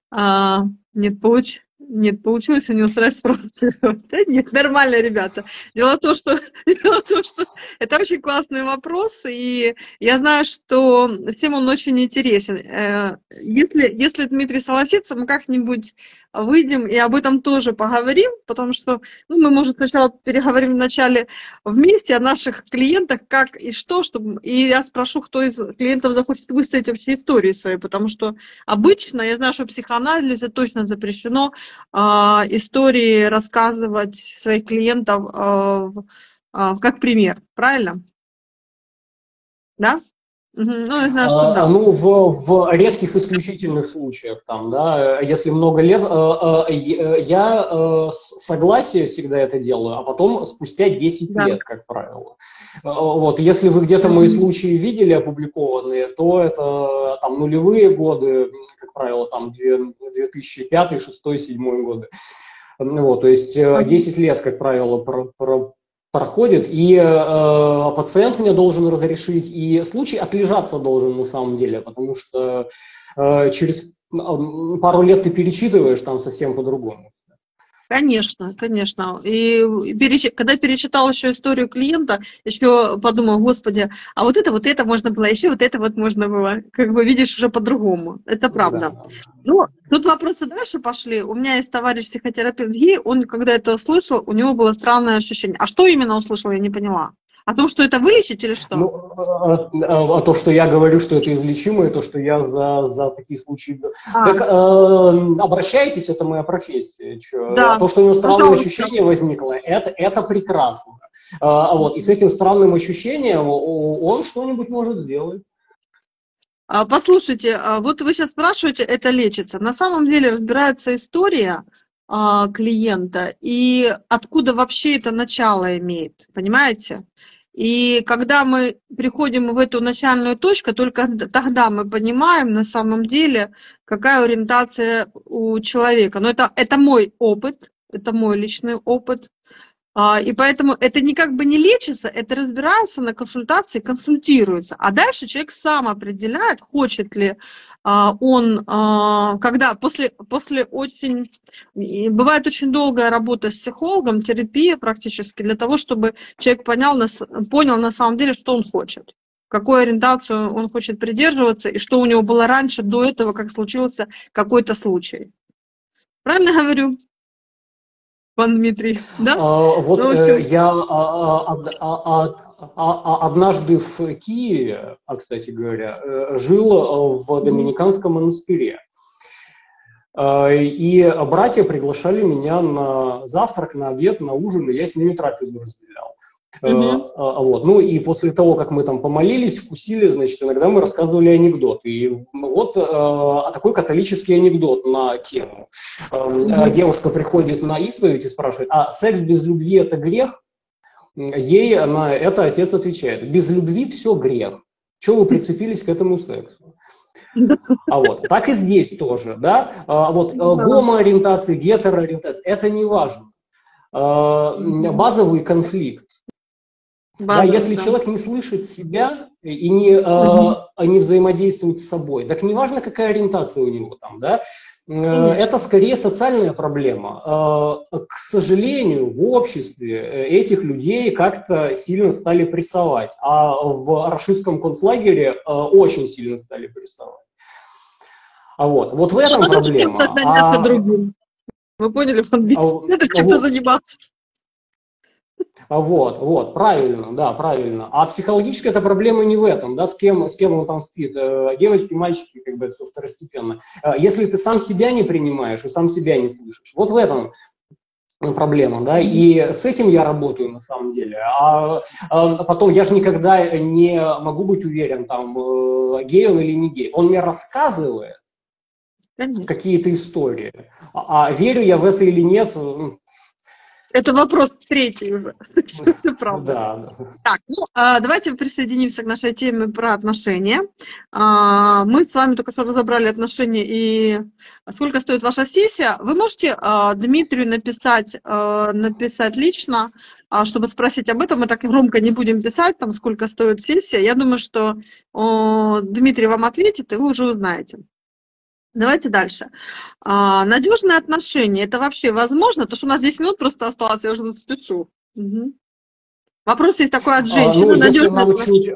Speaker 1: Нет, получилось у него сразу спровоцировать. Да нет, нормально, ребята. Дело в том, что это очень классный вопрос, и я знаю, что всем он очень интересен. Если Дмитрий согласится, мы как-нибудь выйдем и об этом тоже поговорим, потому что мы, может, сначала переговорим вначале вместе о наших клиентах, как и что, и я спрошу, кто из клиентов захочет выставить вообще истории свои, потому что обычно, я знаю, что в психоанализе точно запрещено истории рассказывать своих клиентов как пример, правильно? Да? Ну, я знаю, что да.
Speaker 2: Ну, в редких исключительных случаях, там, да, если много лет, я согласие всегда это делаю, а потом спустя 10
Speaker 1: Да.
Speaker 2: лет, как правило. Вот, если вы где-то мои случаи видели опубликованные, то это там нулевые годы, как правило, там 2005, 2006, 2007 годы. Вот, то есть 10 лет, как правило, проходит, и пациент мне должен разрешить, и случай отлежаться должен на самом деле, потому что через пару лет ты перечитываешь там совсем по-другому.
Speaker 1: Конечно, конечно. И когда перечитал еще историю клиента, еще подумал, господи, а вот это можно было, еще вот это вот можно было. Как бы видишь уже по-другому. Это правда.
Speaker 2: Да.
Speaker 1: Ну, тут вопросы дальше пошли. У меня есть товарищ психотерапевт гей, он, когда это услышал, у него было странное ощущение. А что именно услышал, я не поняла. О том, что это вылечить или что?
Speaker 2: Ну, то, что я говорю, что это излечимо, и то, что я за такие случаи... Так обращайтесь, это моя профессия.
Speaker 1: Да,
Speaker 2: То, что у него странное
Speaker 1: пожалуйста.
Speaker 2: ощущение возникло, это прекрасно. Вот, и с этим странным ощущением он что-нибудь может сделать.
Speaker 1: Послушайте, вот вы сейчас спрашиваете, это лечится. На самом деле разбирается история клиента и откуда вообще это начало имеет, понимаете? И когда мы приходим в эту начальную точку, только тогда мы понимаем на самом деле, какая ориентация у человека. Но это мой опыт, это мой личный опыт. И поэтому это никак бы не лечится, это разбирается на консультации, консультируется. А дальше человек сам определяет, хочет ли он, когда после очень... Бывает очень долгая работа с психологом, терапия практически, для того, чтобы человек понял на самом деле, что он хочет, какую ориентацию он хочет придерживаться, и что у него было раньше, до этого, как случился какой-то случай. Правильно говорю? Пан Дмитрий, да?
Speaker 2: Вот
Speaker 1: ну, в общем...
Speaker 2: я однажды в Киеве, кстати говоря, жил в Доминиканском монастыре. И братья приглашали меня на завтрак, на обед, на ужин, и я с ними трапезу разделял. Вот. Ну и после того, как мы там помолились, вкусили, значит, иногда мы рассказывали анекдоты. И вот такой католический анекдот на тему. Девушка приходит на исповедь и спрашивает, а секс без любви – это грех? Ей на это отец отвечает, без любви все грех. Чего вы прицепились к этому сексу? Вот. Так и здесь тоже, да? Вот гомоориентация, гетероориентация – это не важно. Базовый конфликт. Да, если человек не слышит себя и не взаимодействует с собой, так неважно, какая ориентация у него там, да, это скорее социальная проблема. К сожалению, в обществе этих людей как-то сильно стали прессовать, а в рашистском концлагере очень сильно стали прессовать. Вот в этом проблема.
Speaker 1: Надо заняться другим. Вы поняли, пан Дмитрий? Надо чем-то заниматься.
Speaker 2: Вот, правильно, да, правильно. А психологическая эта проблема не в этом, да, с кем он там спит. Девочки, мальчики, как бы это все второстепенно. Если ты сам себя не принимаешь и сам себя не слышишь, вот в этом проблема, да, и с этим я работаю на самом деле. А потом я же никогда не могу быть уверен, там, гей он или не гей. Он мне рассказывает какие-то истории, а верю я в это или нет.
Speaker 1: Это вопрос третий уже. Все правда.
Speaker 2: Да.
Speaker 1: Так, давайте присоединимся к нашей теме про отношения. Мы с вами только что разобрали отношения и сколько стоит ваша сессия. Вы можете Дмитрию написать лично, чтобы спросить об этом. Мы так громко не будем писать, там, сколько стоит сессия. Я думаю, что Дмитрий вам ответит, и вы уже узнаете. Давайте дальше. Надежные отношения, это вообще возможно? Потому что у нас 10 минут просто осталось, я уже спешу. Вопрос есть такой от женщины.
Speaker 2: Если нам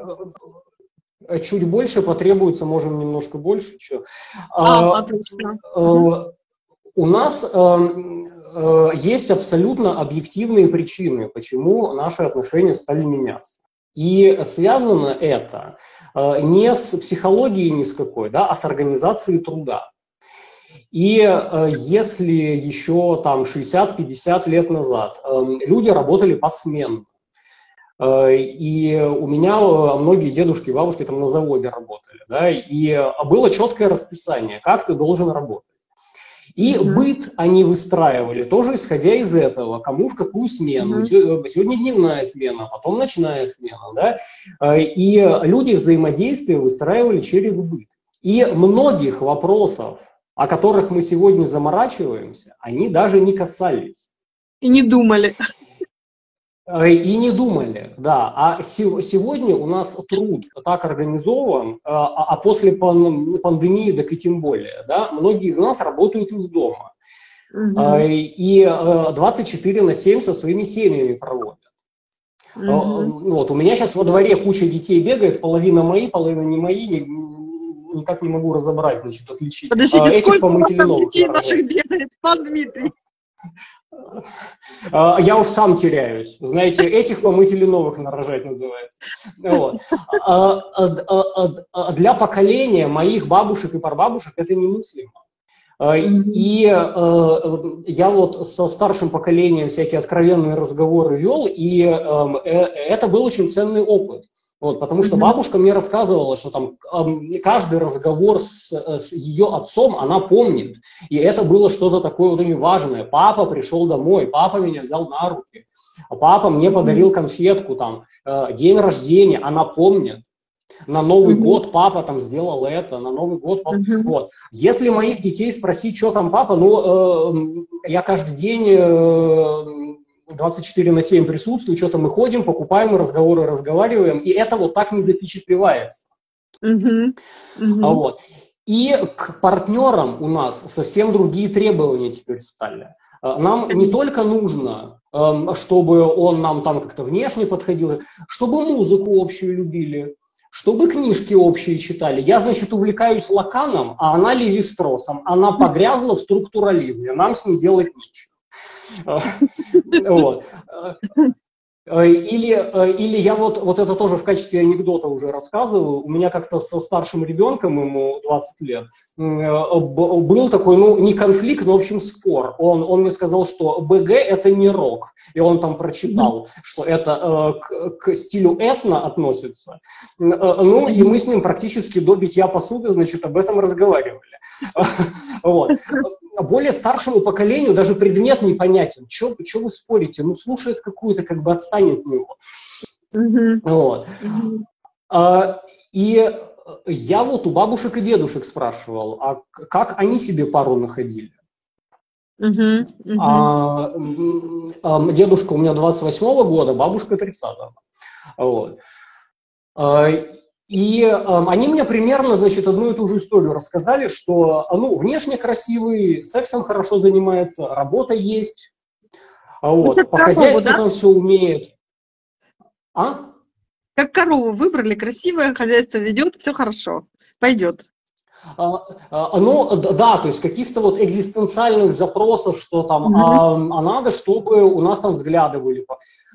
Speaker 2: чуть больше потребуется, можем немножко больше.
Speaker 1: Отлично.
Speaker 2: У нас есть абсолютно объективные причины, почему наши отношения стали меняться. И связано это не с психологией ни с какой, да, а с организацией труда. И если еще там 60-50 лет назад люди работали посменно, И у меня многие дедушки и бабушки там на заводе работали, да, и было четкое расписание, как ты должен работать. И быт они выстраивали тоже исходя из этого, кому в какую смену. Сегодня дневная смена, потом ночная смена, да, и люди взаимодействие выстраивали через быт. И многих вопросов, о которых мы сегодня заморачиваемся, они даже не касались.
Speaker 1: И не думали.
Speaker 2: И не думали, да. А сегодня у нас труд так организован, а после пандемии, так и тем более, да, многие из нас работают из дома. И 24/7 со своими семьями проводят. Вот, у меня сейчас во дворе куча детей бегает, половина мои, половина не мои, никак не могу разобрать, значит, отличить.
Speaker 1: Подождите,
Speaker 2: этих
Speaker 1: сколько у вас там детей
Speaker 2: народов.
Speaker 1: ваших бегает, пан Дмитрий?
Speaker 2: Я уж сам теряюсь. Знаете, этих помыть или новых нарожать называется. Вот. Для поколения моих бабушек и прабабушек это немыслимо. И я вот со старшим поколением всякие откровенные разговоры вел, и это был очень ценный опыт. Вот, потому что бабушка мне рассказывала, что там каждый разговор с ее отцом она помнит. И это было что-то такое вот важное. Папа пришел домой, папа меня взял на руки, папа мне подарил конфетку, там, день рождения, она помнит. На Новый год папа там сделал это, на Новый год папа. Вот. Если моих детей спросить, что там папа, ну, я каждый день 24/7 присутствую, что-то мы ходим, покупаем, разговоры разговариваем, и это вот так не запечатлевается. Вот. И к партнерам у нас совсем другие требования теперь стали. Нам не только нужно, чтобы он нам там как-то внешне подходил, чтобы музыку общую любили, чтобы книжки общие читали. Я, значит, увлекаюсь Лаканом, а она Леви-Строссом. Она погрязла в структурализме, нам с ней делать нечего. Вот. Или я вот это тоже в качестве анекдота уже рассказываю. У меня как-то со старшим ребенком, ему 20 лет, был такой, ну, не конфликт, но, в общем, спор. Он мне сказал, что БГ – это не рок. И он там прочитал, что это к стилю этно относится. Ну, и мы с ним практически до битья посуды, значит, об этом разговаривали. Вот. Более старшему поколению даже предмет непонятен. Что вы спорите? Ну, слушает какую-то, как бы отстанет от него. Вот. И я вот у бабушек и дедушек спрашивал, а как они себе пару находили? Дедушка у меня 28-го года, бабушка 30-го. Вот. И они мне примерно, значит, одну и ту же историю рассказали, что, ну, внешне красивый, сексом хорошо занимается, работа есть, вот, по хозяйству там все умеет.
Speaker 1: Как корову выбрали, красивое хозяйство ведет, все хорошо, пойдет.
Speaker 2: Ну, да, то есть каких-то вот экзистенциальных запросов, что там, а надо, чтобы у нас там взгляды были.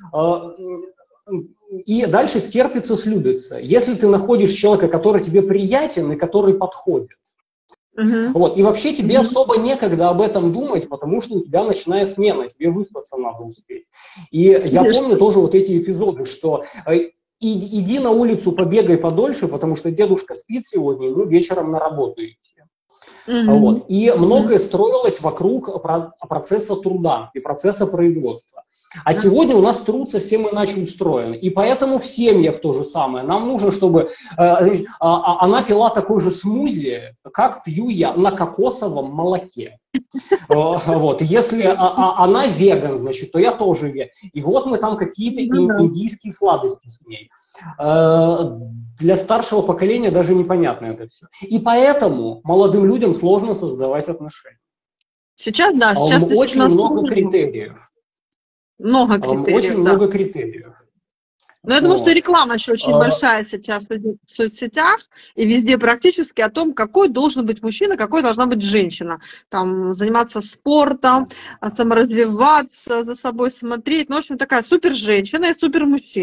Speaker 2: И дальше стерпится, слюбится. Если ты находишь человека, который тебе приятен и который подходит. Вот, и вообще тебе особо некогда об этом думать, потому что у тебя ночная смена, тебе выспаться надо успеть. И я помню тоже вот эти эпизоды, что иди на улицу, побегай подольше, потому что дедушка спит сегодня, ну, вечером на работу идти. Вот. И многое строилось вокруг процесса труда и процесса производства. А сегодня у нас труд совсем иначе устроен. И поэтому в семьях то же самое. Нам нужно, чтобы она пила такой же смузи, как пью я, на кокосовом молоке. Вот. Если она веган, значит, то я тоже веган. И вот мы там какие-то индийские сладости с ней. Для старшего поколения даже непонятно это все. И поэтому молодым людям сложно создавать отношения.
Speaker 1: Сейчас, да, сейчас
Speaker 2: очень много критериев.
Speaker 1: Много критериев,
Speaker 2: очень много критериев.
Speaker 1: Но я думаю, что реклама еще очень большая сейчас в соцсетях и везде практически о том, какой должен быть мужчина, какой должна быть женщина. Там заниматься спортом, саморазвиваться, за собой смотреть. Ну, в общем, такая супер женщина и супер мужчина.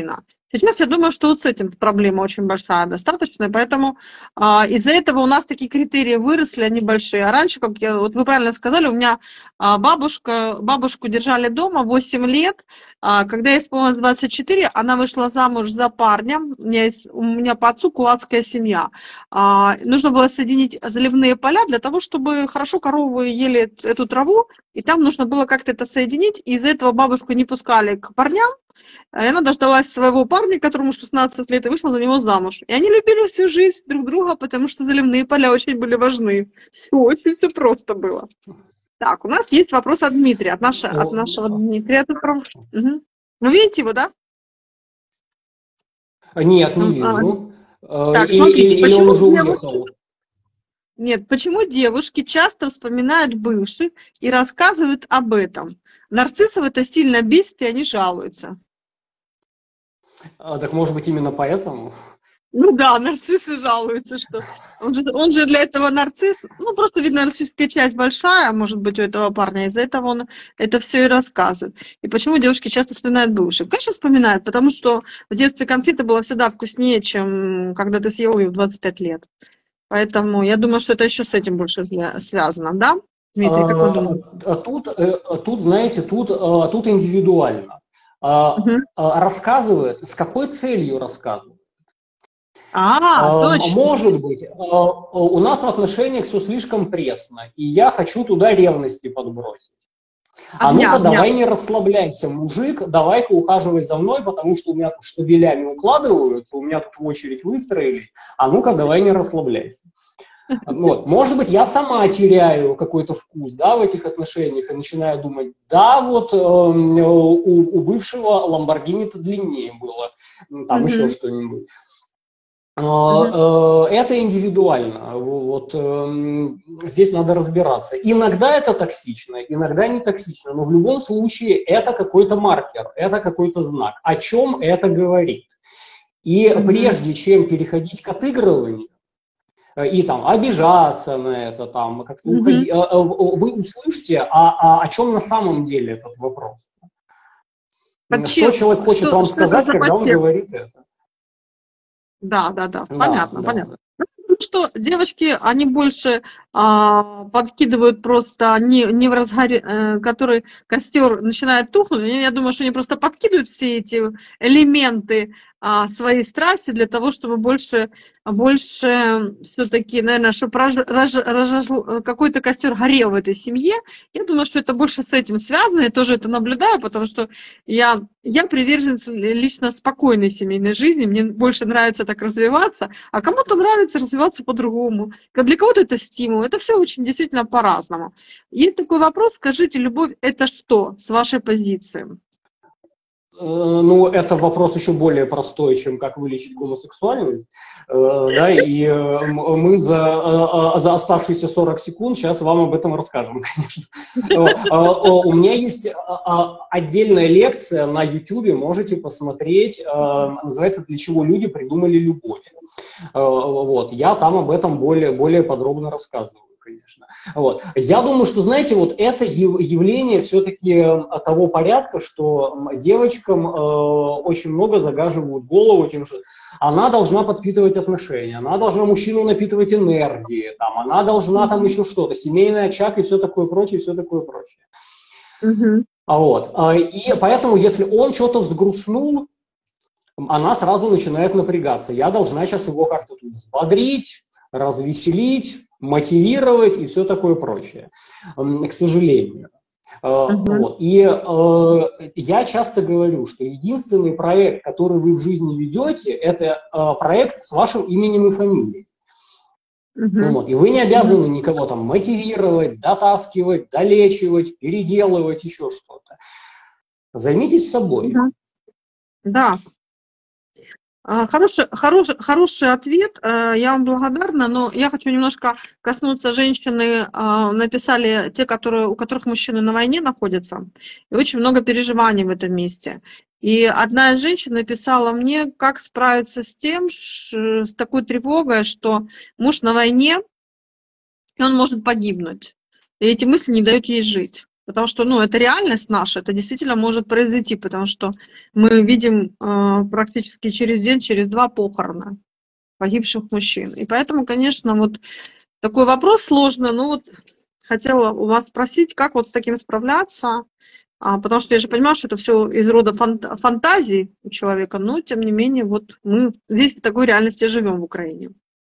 Speaker 1: Сейчас я думаю, что вот с этим проблема очень большая достаточно, поэтому из-за этого у нас такие критерии выросли, они большие. А раньше, как вот вы правильно сказали, у меня бабушку держали дома 8 лет. Когда ей исполнилось 24, она вышла замуж за парня. У меня по отцу кулацкая семья. Нужно было соединить заливные поля для того, чтобы хорошо коровы ели эту траву, и там нужно было как-то это соединить. И из-за этого бабушку не пускали к парням. И она дождалась своего парня, которому 16 лет, и вышла за него замуж. И они любили всю жизнь друг друга, потому что заливные поля очень были важны. Все, очень все просто было. Так, у нас есть вопрос от Дмитрия, от нашего Дмитрия. Угу. Вы видите его, да?
Speaker 2: Нет, не вижу.
Speaker 1: Так, смотрите, почему девушки... Нет, почему девушки часто вспоминают бывших и рассказывают об этом? Нарциссов это сильно бесит, и они жалуются.
Speaker 2: Так может быть именно поэтому?
Speaker 1: Ну да, нарциссы жалуются, что он же для этого нарцисс. Ну, просто, видно, нарциссическая часть большая, может быть, у этого парня. Из-за этого он это все и рассказывает. И почему девушки часто вспоминают бывших? Конечно, вспоминают, потому что в детстве конфеты было всегда вкуснее, чем когда ты съел ее в 25 лет. Поэтому я думаю, что это еще с этим больше связано, да? Дмитрий, как вы думаете?
Speaker 2: Тут, знаете, тут индивидуально. Рассказывает, с какой целью рассказывает?
Speaker 1: Точно.
Speaker 2: Может быть, у нас в отношениях все слишком пресно, и я хочу туда ревности подбросить. Ну-ка, давай не расслабляйся, мужик, давай-ка ухаживай за мной, потому что у меня тут штабелями укладываются, у меня тут в очередь выстроились, ну-ка, давай не расслабляйся. Вот. Может быть, я сама теряю какой-то вкус, да, в этих отношениях и начинаю думать, да, вот у бывшего Ламборгини-то длиннее было, там еще что-нибудь. Это индивидуально. Вот здесь надо разбираться. Иногда это токсично, иногда не токсично, но в любом случае это какой-то маркер, это какой-то знак. О чем это говорит? И прежде чем переходить к отыгрыванию и там обижаться на это, там как-то уходить, вы услышите, о чем на самом деле этот вопрос. Что человек хочет вам сказать, когда он говорит это?
Speaker 1: Да, понятно. Ну, что девочки, они больше подкидывают просто не в разгаре, который костер начинает тухнуть. Я думаю, что они просто подкидывают все эти элементы своей страсти для того, чтобы больше все-таки, наверное, чтобы какой-то костер горел в этой семье. Я думаю, что это больше с этим связано. Я тоже это наблюдаю, потому что я приверженец лично спокойной семейной жизни. Мне больше нравится так развиваться, а кому-то нравится развиваться по-другому. Для кого-то это стимул. Это все очень действительно по-разному. Есть такой вопрос, скажите, любовь – это что с вашей позиции?
Speaker 2: Ну, это вопрос еще более простой, чем как вылечить гомосексуальность. Да, и мы за оставшиеся 40 секунд сейчас вам об этом расскажем, конечно. У меня есть отдельная лекция на YouTube, можете посмотреть, называется «Для чего люди придумали любовь». Вот, я там об этом более подробно рассказываю. Конечно. Вот. Я думаю, что, знаете, вот это явление все-таки того порядка, что девочкам очень много загаживают голову тем, что она должна подпитывать отношения, она должна мужчину напитывать энергией, там, она должна там еще что-то, семейный очаг и все такое прочее, все такое прочее. Вот. И поэтому, если он что-то взгрустнул, она сразу начинает напрягаться. Я должна сейчас его как-то тут взбодрить, развеселить, мотивировать и все такое прочее, к сожалению. Вот. И я часто говорю, что единственный проект, который вы в жизни ведете, это проект с вашим именем и фамилией. Вот. И вы не обязаны никого там мотивировать, дотаскивать, долечивать, переделывать, еще что-то. Займитесь собой.
Speaker 1: Да. Хороший ответ, я вам благодарна, но я хочу немножко коснуться женщины, написали те, у которых мужчины на войне находятся, и очень много переживаний в этом месте. И одна из женщин написала мне, как справиться с тем, с такой тревогой, что муж на войне, и он может погибнуть, и эти мысли не дают ей жить. Потому что, ну, это реальность наша, это действительно может произойти, потому что мы видим практически через день, через два похорона погибших мужчин. И поэтому, конечно, вот такой вопрос сложный, но вот хотела у вас спросить, как вот с таким справляться, потому что я же понимаю, что это все из рода фантазий у человека, но тем не менее вот мы здесь в такой реальности живем в Украине.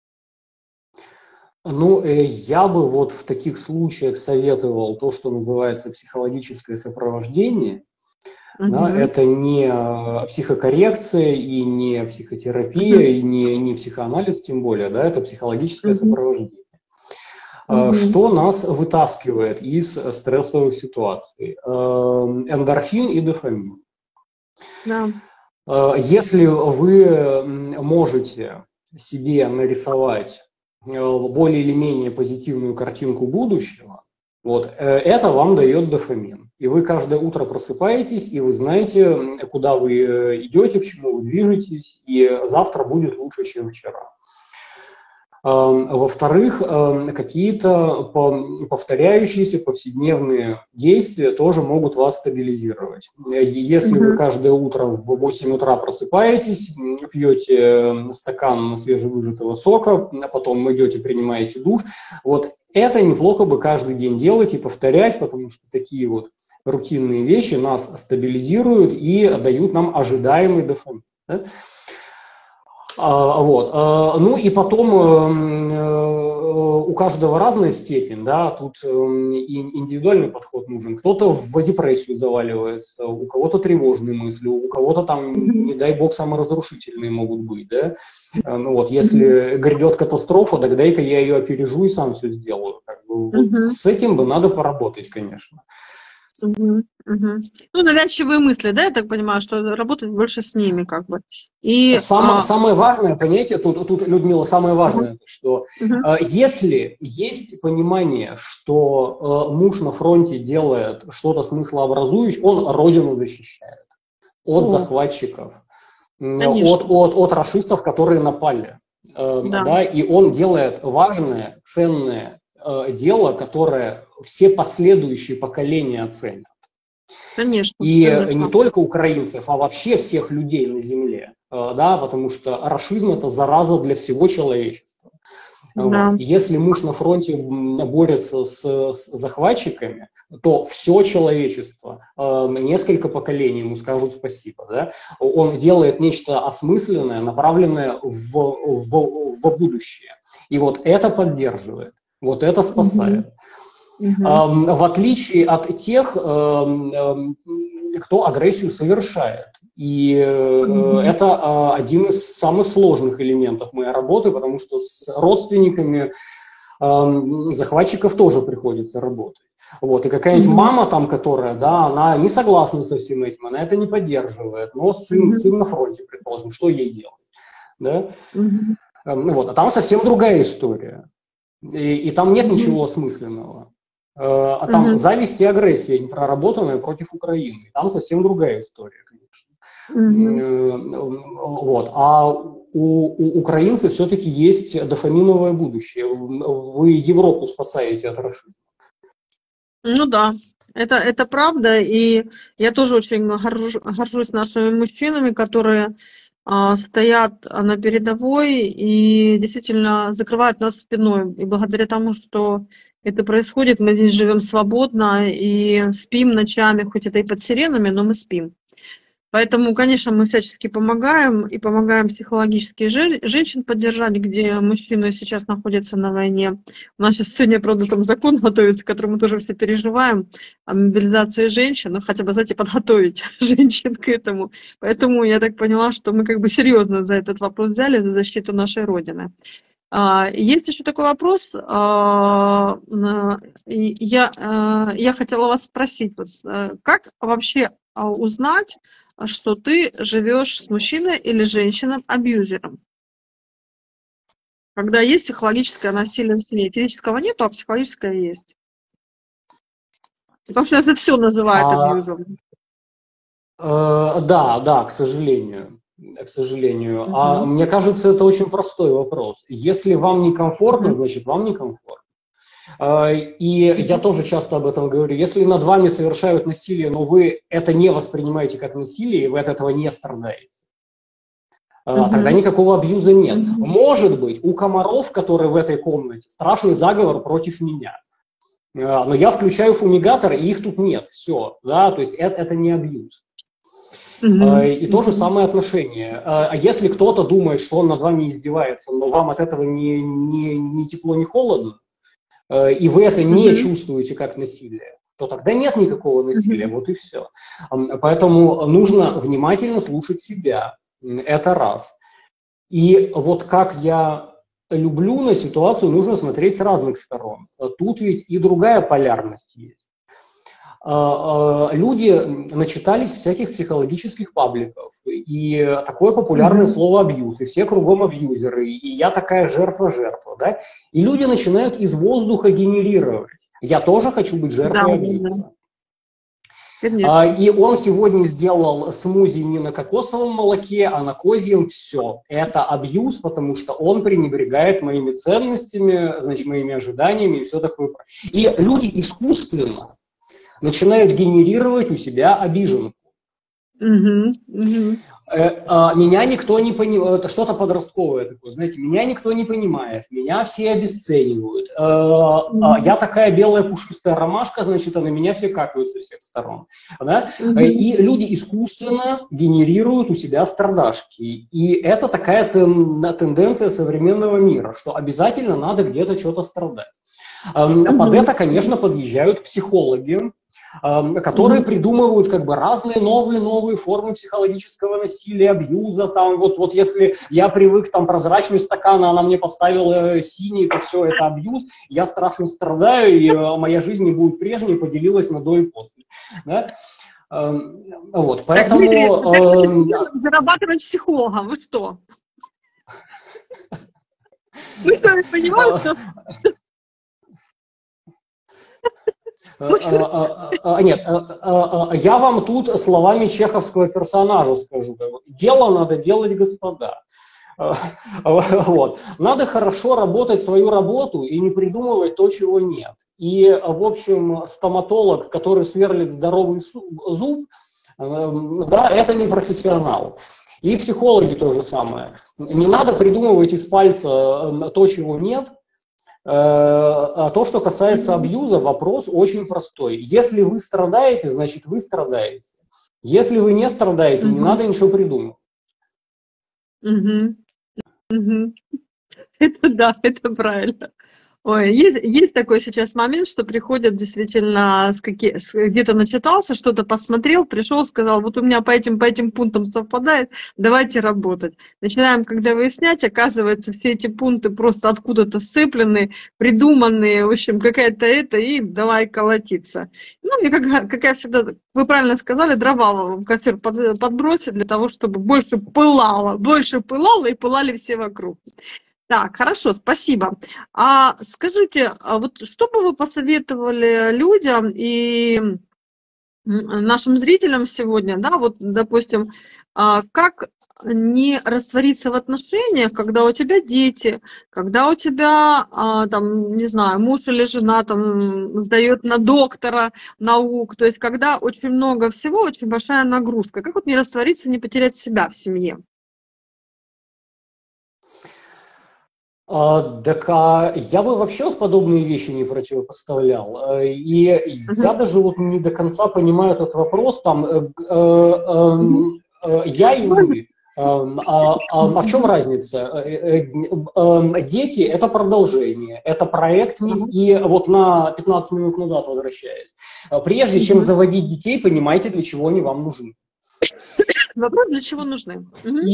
Speaker 2: Ну, я бы вот в таких случаях советовал то, что называется психологическое сопровождение. Да, это не психокоррекция и не психотерапия, и не психоанализ тем более, да, это психологическое сопровождение. Что нас вытаскивает из стрессовых ситуаций? Эндорфин и дофамин.
Speaker 1: Да.
Speaker 2: Если вы можете себе нарисовать более или менее позитивную картинку будущего, вот, это вам дает дофамин. И вы каждое утро просыпаетесь, и вы знаете, куда вы идете, к чему вы движетесь, и завтра будет лучше, чем вчера. Во-вторых, какие-то повторяющиеся повседневные действия тоже могут вас стабилизировать. Если вы каждое утро в 8 утра просыпаетесь, пьете стакан свежевыжатого сока, а потом идете, принимаете душ, вот это неплохо бы каждый день делать и повторять, потому что такие вот рутинные вещи нас стабилизируют и дают нам ожидаемый дофамин. Да? Вот. Ну и потом у каждого разная степень, да, тут индивидуальный подход нужен. Кто-то в депрессию заваливается, у кого-то тревожные мысли, у кого-то там, не дай бог, саморазрушительные могут быть, да. Ну вот, если грядет катастрофа, так дай-ка я ее опережу и сам все сделаю. Как бы, вот с этим бы надо поработать, конечно.
Speaker 1: Ну, навязчивые мысли, да, я так понимаю, что работать больше с ними, как бы. И,
Speaker 2: самое важное, понятие, тут, Людмила, самое важное, что если есть понимание, что муж на фронте делает что-то смыслообразующее, он родину защищает от захватчиков, от рашистов, которые напали, да, и он делает важное, ценное дело, которое все последующие поколения оценят.
Speaker 1: Конечно.
Speaker 2: И не только украинцев, а вообще всех людей на земле, да, потому что рашизм – это зараза для всего человечества. Да. Вот. Если муж на фронте борется с захватчиками, то все человечество, несколько поколений ему скажут спасибо. Да? Он делает нечто осмысленное, направленное в будущее. И вот это поддерживает. Вот это спасает. В отличие от тех, кто агрессию совершает. И это один из самых сложных элементов моей работы, потому что с родственниками захватчиков тоже приходится работать. Вот. И какая-нибудь мама там, которая, да, она не согласна со всем этим, она это не поддерживает, но сын на фронте, предположим, что ей делать? Да? Вот. А там совсем другая история. И там нет ничего осмысленного. А там зависть и агрессия, проработанная против Украины. Там совсем другая история, конечно. Вот. А у украинцев все-таки есть дофаминовое будущее. Вы Европу спасаете от рашизма.
Speaker 1: Ну да, это правда. И я тоже очень горжусь нашими мужчинами, которые стоят на передовой и действительно закрывают нас спиной. И благодаря тому, что это происходит, мы здесь живем свободно и спим ночами, хоть это и под сиренами, но мы спим. Поэтому, конечно, мы всячески помогаем и помогаем психологически женщин поддержать, где мужчины сейчас находятся на войне. У нас сейчас сегодня, правда, там закон готовится, который мы тоже все переживаем, о мобилизации женщин, ну, хотя бы, знаете, подготовить женщин к этому. Поэтому я так поняла, что мы как бы серьезно за этот вопрос взяли, за защиту нашей Родины. Есть еще такой вопрос. Я хотела вас спросить, как вообще узнать, что ты живешь с мужчиной или женщиной-абьюзером? Когда есть психологическое насилие в семье. Физического нету, а психологическое есть. Потому что это все называют абьюзом.
Speaker 2: Да, к сожалению. К сожалению. Мне кажется, это очень простой вопрос. Если вам некомфортно, значит, вам некомфортно. И я тоже часто об этом говорю. Если над вами совершают насилие, но вы это не воспринимаете как насилие, и вы от этого не страдаете, тогда никакого абьюза нет. Может быть, у комаров, которые в этой комнате, страшный заговор против меня. Но я включаю фумигатор, и их тут нет. Все. Да? То есть это не абьюз. И то же самое отношение. А если кто-то думает, что он над вами издевается, но вам от этого ни тепло, ни холодно, и вы это не чувствуете как насилие, то тогда нет никакого насилия. Вот и все. Поэтому нужно внимательно слушать себя. Это раз. И вот как я люблю на ситуацию, нужно смотреть с разных сторон. Тут ведь и другая полярность есть. Люди начитались всяких психологических пабликов, и такое популярное слово абьюз, и все кругом абьюзеры, и я такая жертва, да? И люди начинают из воздуха генерировать. Я тоже хочу быть жертвой абьюза. И он сегодня сделал смузи не на кокосовом молоке, а на козьем. Все. Это абьюз, потому что он пренебрегает моими ценностями, значит, моими ожиданиями и все такое. И люди искусственно начинают генерировать у себя обиженку. Меня никто не понимает, это что-то подростковое такое, знаете, меня никто не понимает, меня все обесценивают, я такая белая пушистая ромашка, значит, а на меня все какают со всех сторон. Да? И люди искусственно генерируют у себя страдашки, и это такая тенденция современного мира, что обязательно надо где-то что-то страдать. Под это, конечно, подъезжают психологи, которые придумывают как бы разные новые формы психологического насилия, абьюза. Там, вот если я привык там прозрачный стакан, а она мне поставила синий, то все это абьюз, я страшно страдаю, и моя жизнь не будет прежней, поделилась на до и после. Да? Вот, поэтому...
Speaker 1: Зарабатывать психологом, вы что? Вы что, понимаете, что...
Speaker 2: Нет, я вам тут словами чеховского персонажа скажу. Дело надо делать, господа. Вот. Надо хорошо работать свою работу и не придумывать то, чего нет. И, в общем, стоматолог, который сверлит здоровый зуб, да, это не профессионал. И психологи то же самое. Не надо придумывать из пальца то, чего нет. А то, что касается абьюза, вопрос очень простой. Если вы страдаете, значит вы страдаете. Если вы не страдаете, не надо ничего придумать.
Speaker 1: Это да, это правильно. Ой, есть такой сейчас момент, что приходят действительно, где-то начитался, что-то посмотрел, пришел, сказал, вот у меня по этим пунктам совпадает, давайте работать. Начинаем, когда выяснять, оказывается, все эти пункты просто откуда-то сцеплены, придуманные, в общем, какая-то и давай колотиться. Ну, и как я всегда, вы правильно сказали, дрова в костер подбросить для того, чтобы больше пылало и пылали все вокруг. Так, хорошо, спасибо. А скажите, вот что бы вы посоветовали людям и нашим зрителям сегодня, да, вот, допустим, как не раствориться в отношениях, когда у тебя дети, когда у тебя, там, не знаю, муж или жена там сдает на доктора наук, то есть когда очень много всего, очень большая нагрузка. Как вот не раствориться, не потерять себя в семье?
Speaker 2: Так я бы вообще подобные вещи не противопоставлял. И я даже вот не до конца понимаю этот вопрос. Там, я и вы. А в чем разница? Дети – это продолжение, это проект. И вот на 15 минут назад возвращаясь. Прежде чем заводить детей, понимайте, для чего они вам нужны.
Speaker 1: Вопрос, для чего нужны.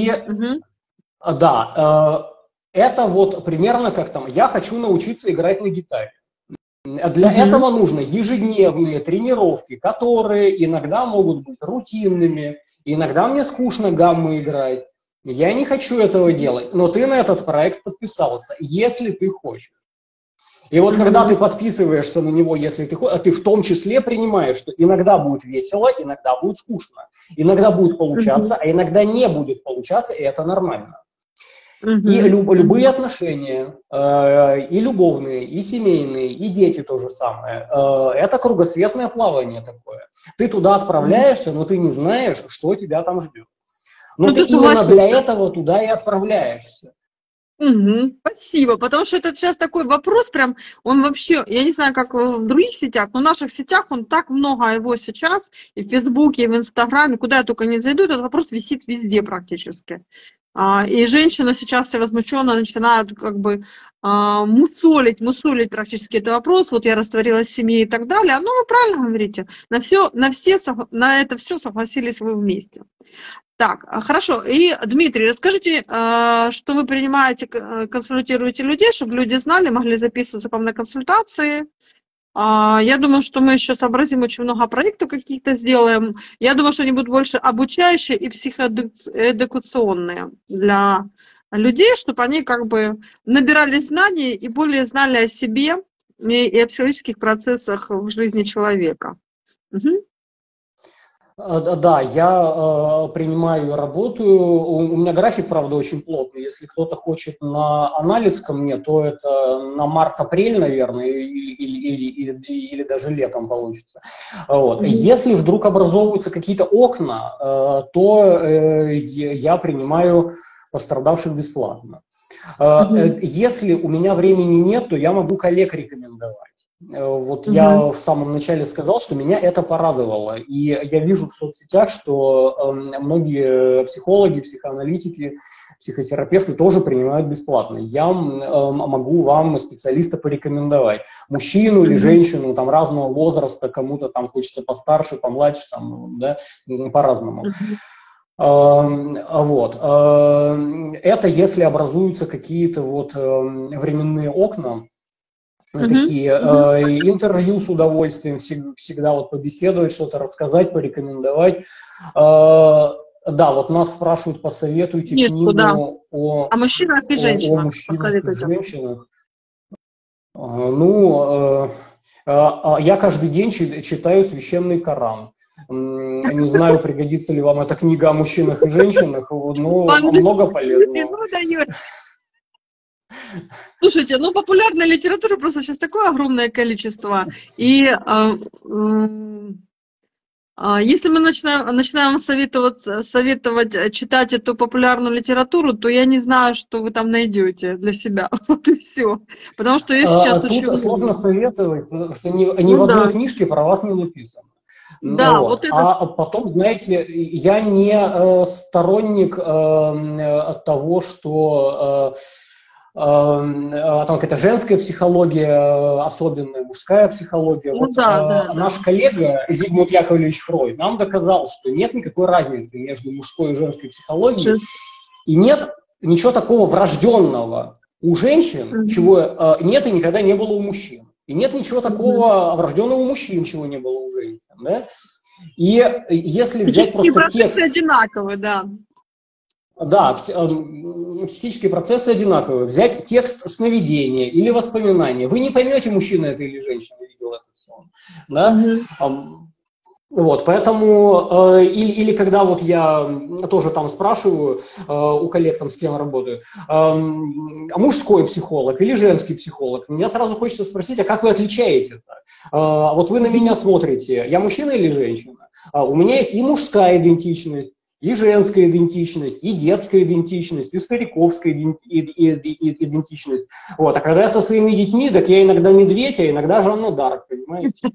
Speaker 2: Да. Это вот примерно как там, я хочу научиться играть на гитаре. Для этого нужно ежедневные тренировки, которые иногда могут быть рутинными, иногда мне скучно гамму играть. Я не хочу этого делать, но ты на этот проект подписался, если ты хочешь. И вот когда ты подписываешься на него, если ты хочешь, ты в том числе принимаешь, что иногда будет весело, иногда будет скучно, иногда будет получаться, а иногда не будет получаться, и это нормально. И любые отношения, и любовные, и семейные, и дети то же самое. Это кругосветное плавание такое. Ты туда отправляешься, но ты не знаешь, что тебя там ждет. Но ты именно для этого туда и отправляешься.
Speaker 1: Спасибо, потому что это сейчас такой вопрос, прям, он вообще, я не знаю, как в других сетях, но в наших сетях он так много его сейчас, и в Фейсбуке, и в Инстаграме, куда я только не зайду, этот вопрос висит везде практически. И женщины сейчас все возмущенно начинают как бы мусолить практически этот вопрос, вот я растворилась в семье и так далее. Ну, вы правильно говорите, на это все согласились вы вместе. Так, хорошо. И, Дмитрий, расскажите, что вы принимаете, консультируете людей, чтобы люди знали, могли записываться к вам на консультации. Я думаю, что мы еще сообразим, очень много проектов каких-то сделаем. Я думаю, что они будут больше обучающие и психоэдукационные для людей, чтобы они как бы набирали знаний и более знали о себе и о психологических процессах в жизни человека.
Speaker 2: Да, я принимаю и работаю. У меня график, правда, очень плотный. Если кто-то хочет на анализ ко мне, то это на март-апрель, наверное, или даже летом получится. Вот. Если вдруг образовываются какие-то окна, то я принимаю пострадавших бесплатно. Если у меня времени нет, то я могу коллег рекомендовать. Вот я в самом начале сказал, что меня это порадовало. И я вижу в соцсетях, что многие психологи, психоаналитики, психотерапевты тоже принимают бесплатно. Я могу вам специалиста порекомендовать. Мужчину или женщину там разного возраста, кому-то там хочется постарше, помладше, там, да, по-разному. Вот. Это если образуются какие-то вот временные окна, такие интервью с удовольствием, всегда вот побеседовать, что-то рассказать, порекомендовать. Да, вот нас спрашивают, посоветуйте книгу
Speaker 1: о мужчинах и женщинах.
Speaker 2: О мужчинах и женщинах. Ну, я каждый день читаю священный Коран. Не знаю, пригодится ли вам эта книга о мужчинах и женщинах, но много полезного.
Speaker 1: Слушайте, ну популярной литературы просто сейчас такое огромное количество. И если мы начинаем советовать читать эту популярную литературу, то я не знаю, что вы там найдете для себя. Вот и все. Потому что я сейчас
Speaker 2: тут сложно советовать, потому что ни в одной книжке про вас не написано.
Speaker 1: Да, вот это...
Speaker 2: А потом, знаете, я не сторонник того, что там какая-то женская психология особенная, мужская психология.
Speaker 1: Ну,
Speaker 2: вот наш коллега Зигмунд Яковлевич Фройд нам доказал, что нет никакой разницы между мужской и женской психологией, и нет ничего такого врожденного у женщин, чего нет и никогда не было у мужчин. И нет ничего такого врожденного у мужчин, чего не было у женщин. Да? И если взять просто текст...
Speaker 1: одинаковые, да.
Speaker 2: Да, психические процессы одинаковые. Взять текст сновидения или воспоминания. Вы не поймете, мужчина это или женщина видел этот сон. Да? Вот, поэтому, или когда вот я тоже там спрашиваю у коллег, там, с кем работаю, мужской психолог или женский психолог, мне сразу хочется спросить, а как вы отличаете это? Вот вы на меня смотрите, я мужчина или женщина? У меня есть и мужская идентичность, и женская идентичность, и детская идентичность, и стариковская идентичность. Вот. А когда я со своими детьми, так я иногда медведь, а иногда Жанна Дарк, понимаете?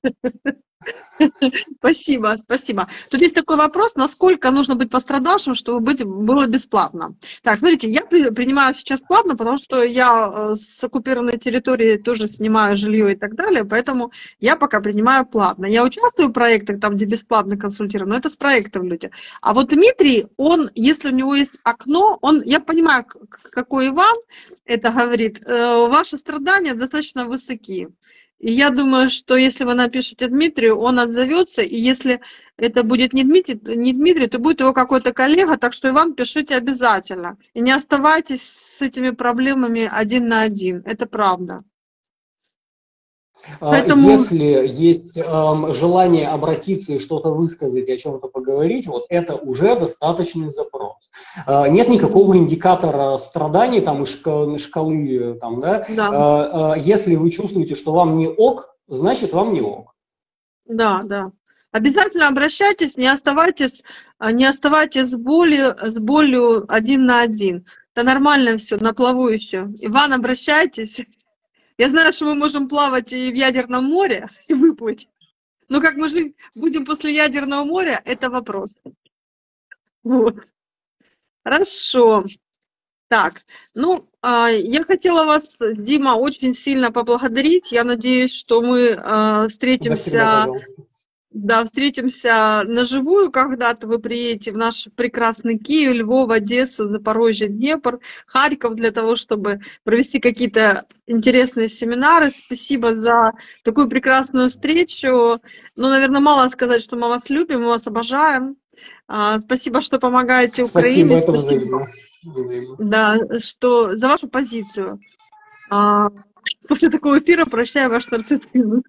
Speaker 1: Спасибо, спасибо. Тут есть такой вопрос, насколько нужно быть пострадавшим, чтобы было бесплатно. Так, смотрите, я принимаю сейчас платно, потому что я с оккупированной территории тоже снимаю жилье и так далее, поэтому я пока принимаю платно. Я участвую в проектах, там, где бесплатно консультирую, но это с проектом люди. А вот Дмитрий, он, если у него есть окно, я понимаю, какой Иван это говорит, ваши страдания достаточно высоки. И я думаю, что если вы напишете Дмитрию, он отзовется, и если это будет не Дмитрий, то будет его какой-то коллега, так что Иван, пишите обязательно. И не оставайтесь с этими проблемами один на один, это правда.
Speaker 2: Поэтому... Если есть желание обратиться и что-то высказать, о чем-то поговорить, вот это уже достаточный запрос. делать. Нет никакого индикатора страданий там, и шкалы. Там, да?
Speaker 1: Да.
Speaker 2: Если вы чувствуете, что вам не ок, значит, вам не ок.
Speaker 1: Да, да. Обязательно обращайтесь, не оставайтесь с болью один на один. Это нормально все, на плаву еще. Иван, обращайтесь. Я знаю, что мы можем плавать и в ядерном море, и выплыть. Но как мы жить будем после ядерного моря, это вопрос. Вот. Хорошо. Так, ну, я хотела вас, Дима, очень сильно поблагодарить. Я надеюсь, что мы встретимся... Да, встретимся наживую когда-то, вы приедете в наш прекрасный Киев, Львов, Одессу, Запорожье, Днепр, Харьков для того, чтобы провести какие-то интересные семинары. Спасибо за такую прекрасную встречу. Ну, наверное, мало сказать, что мы вас любим, мы вас обожаем. Спасибо, что помогаете Украине.
Speaker 2: Спасибо, это взаимно.
Speaker 1: Да, что за вашу позицию. После такого эфира прощаю ваш нарциссизм.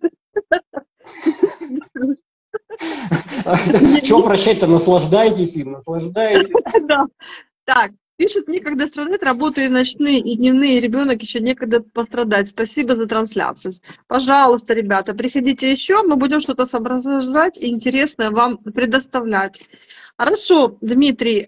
Speaker 2: Чего прощать-то? Наслаждайтесь им, наслаждайтесь.
Speaker 1: Да. Так, пишут, некогда страдать, работаю ночные и дневные, ребенок еще некогда пострадать. Спасибо за трансляцию. Пожалуйста, ребята, приходите еще, мы будем что-то соображать и интересное вам предоставлять. Хорошо, Дмитрий,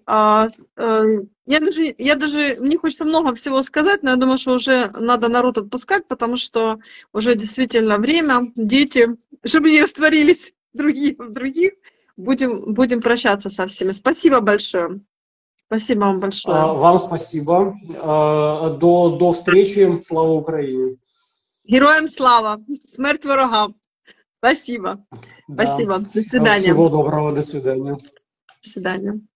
Speaker 1: я даже, мне хочется много всего сказать, но я думаю, что уже надо народ отпускать, потому что уже действительно время, дети, чтобы не растворились других в других, будем прощаться со всеми. Спасибо большое. Спасибо вам большое.
Speaker 2: Вам спасибо. До встречи. Слава Украине.
Speaker 1: Героям слава. Смерть ворогам. Спасибо.
Speaker 2: Да.
Speaker 1: Спасибо. До свидания.
Speaker 2: Всего доброго. До свидания.
Speaker 1: До свидания.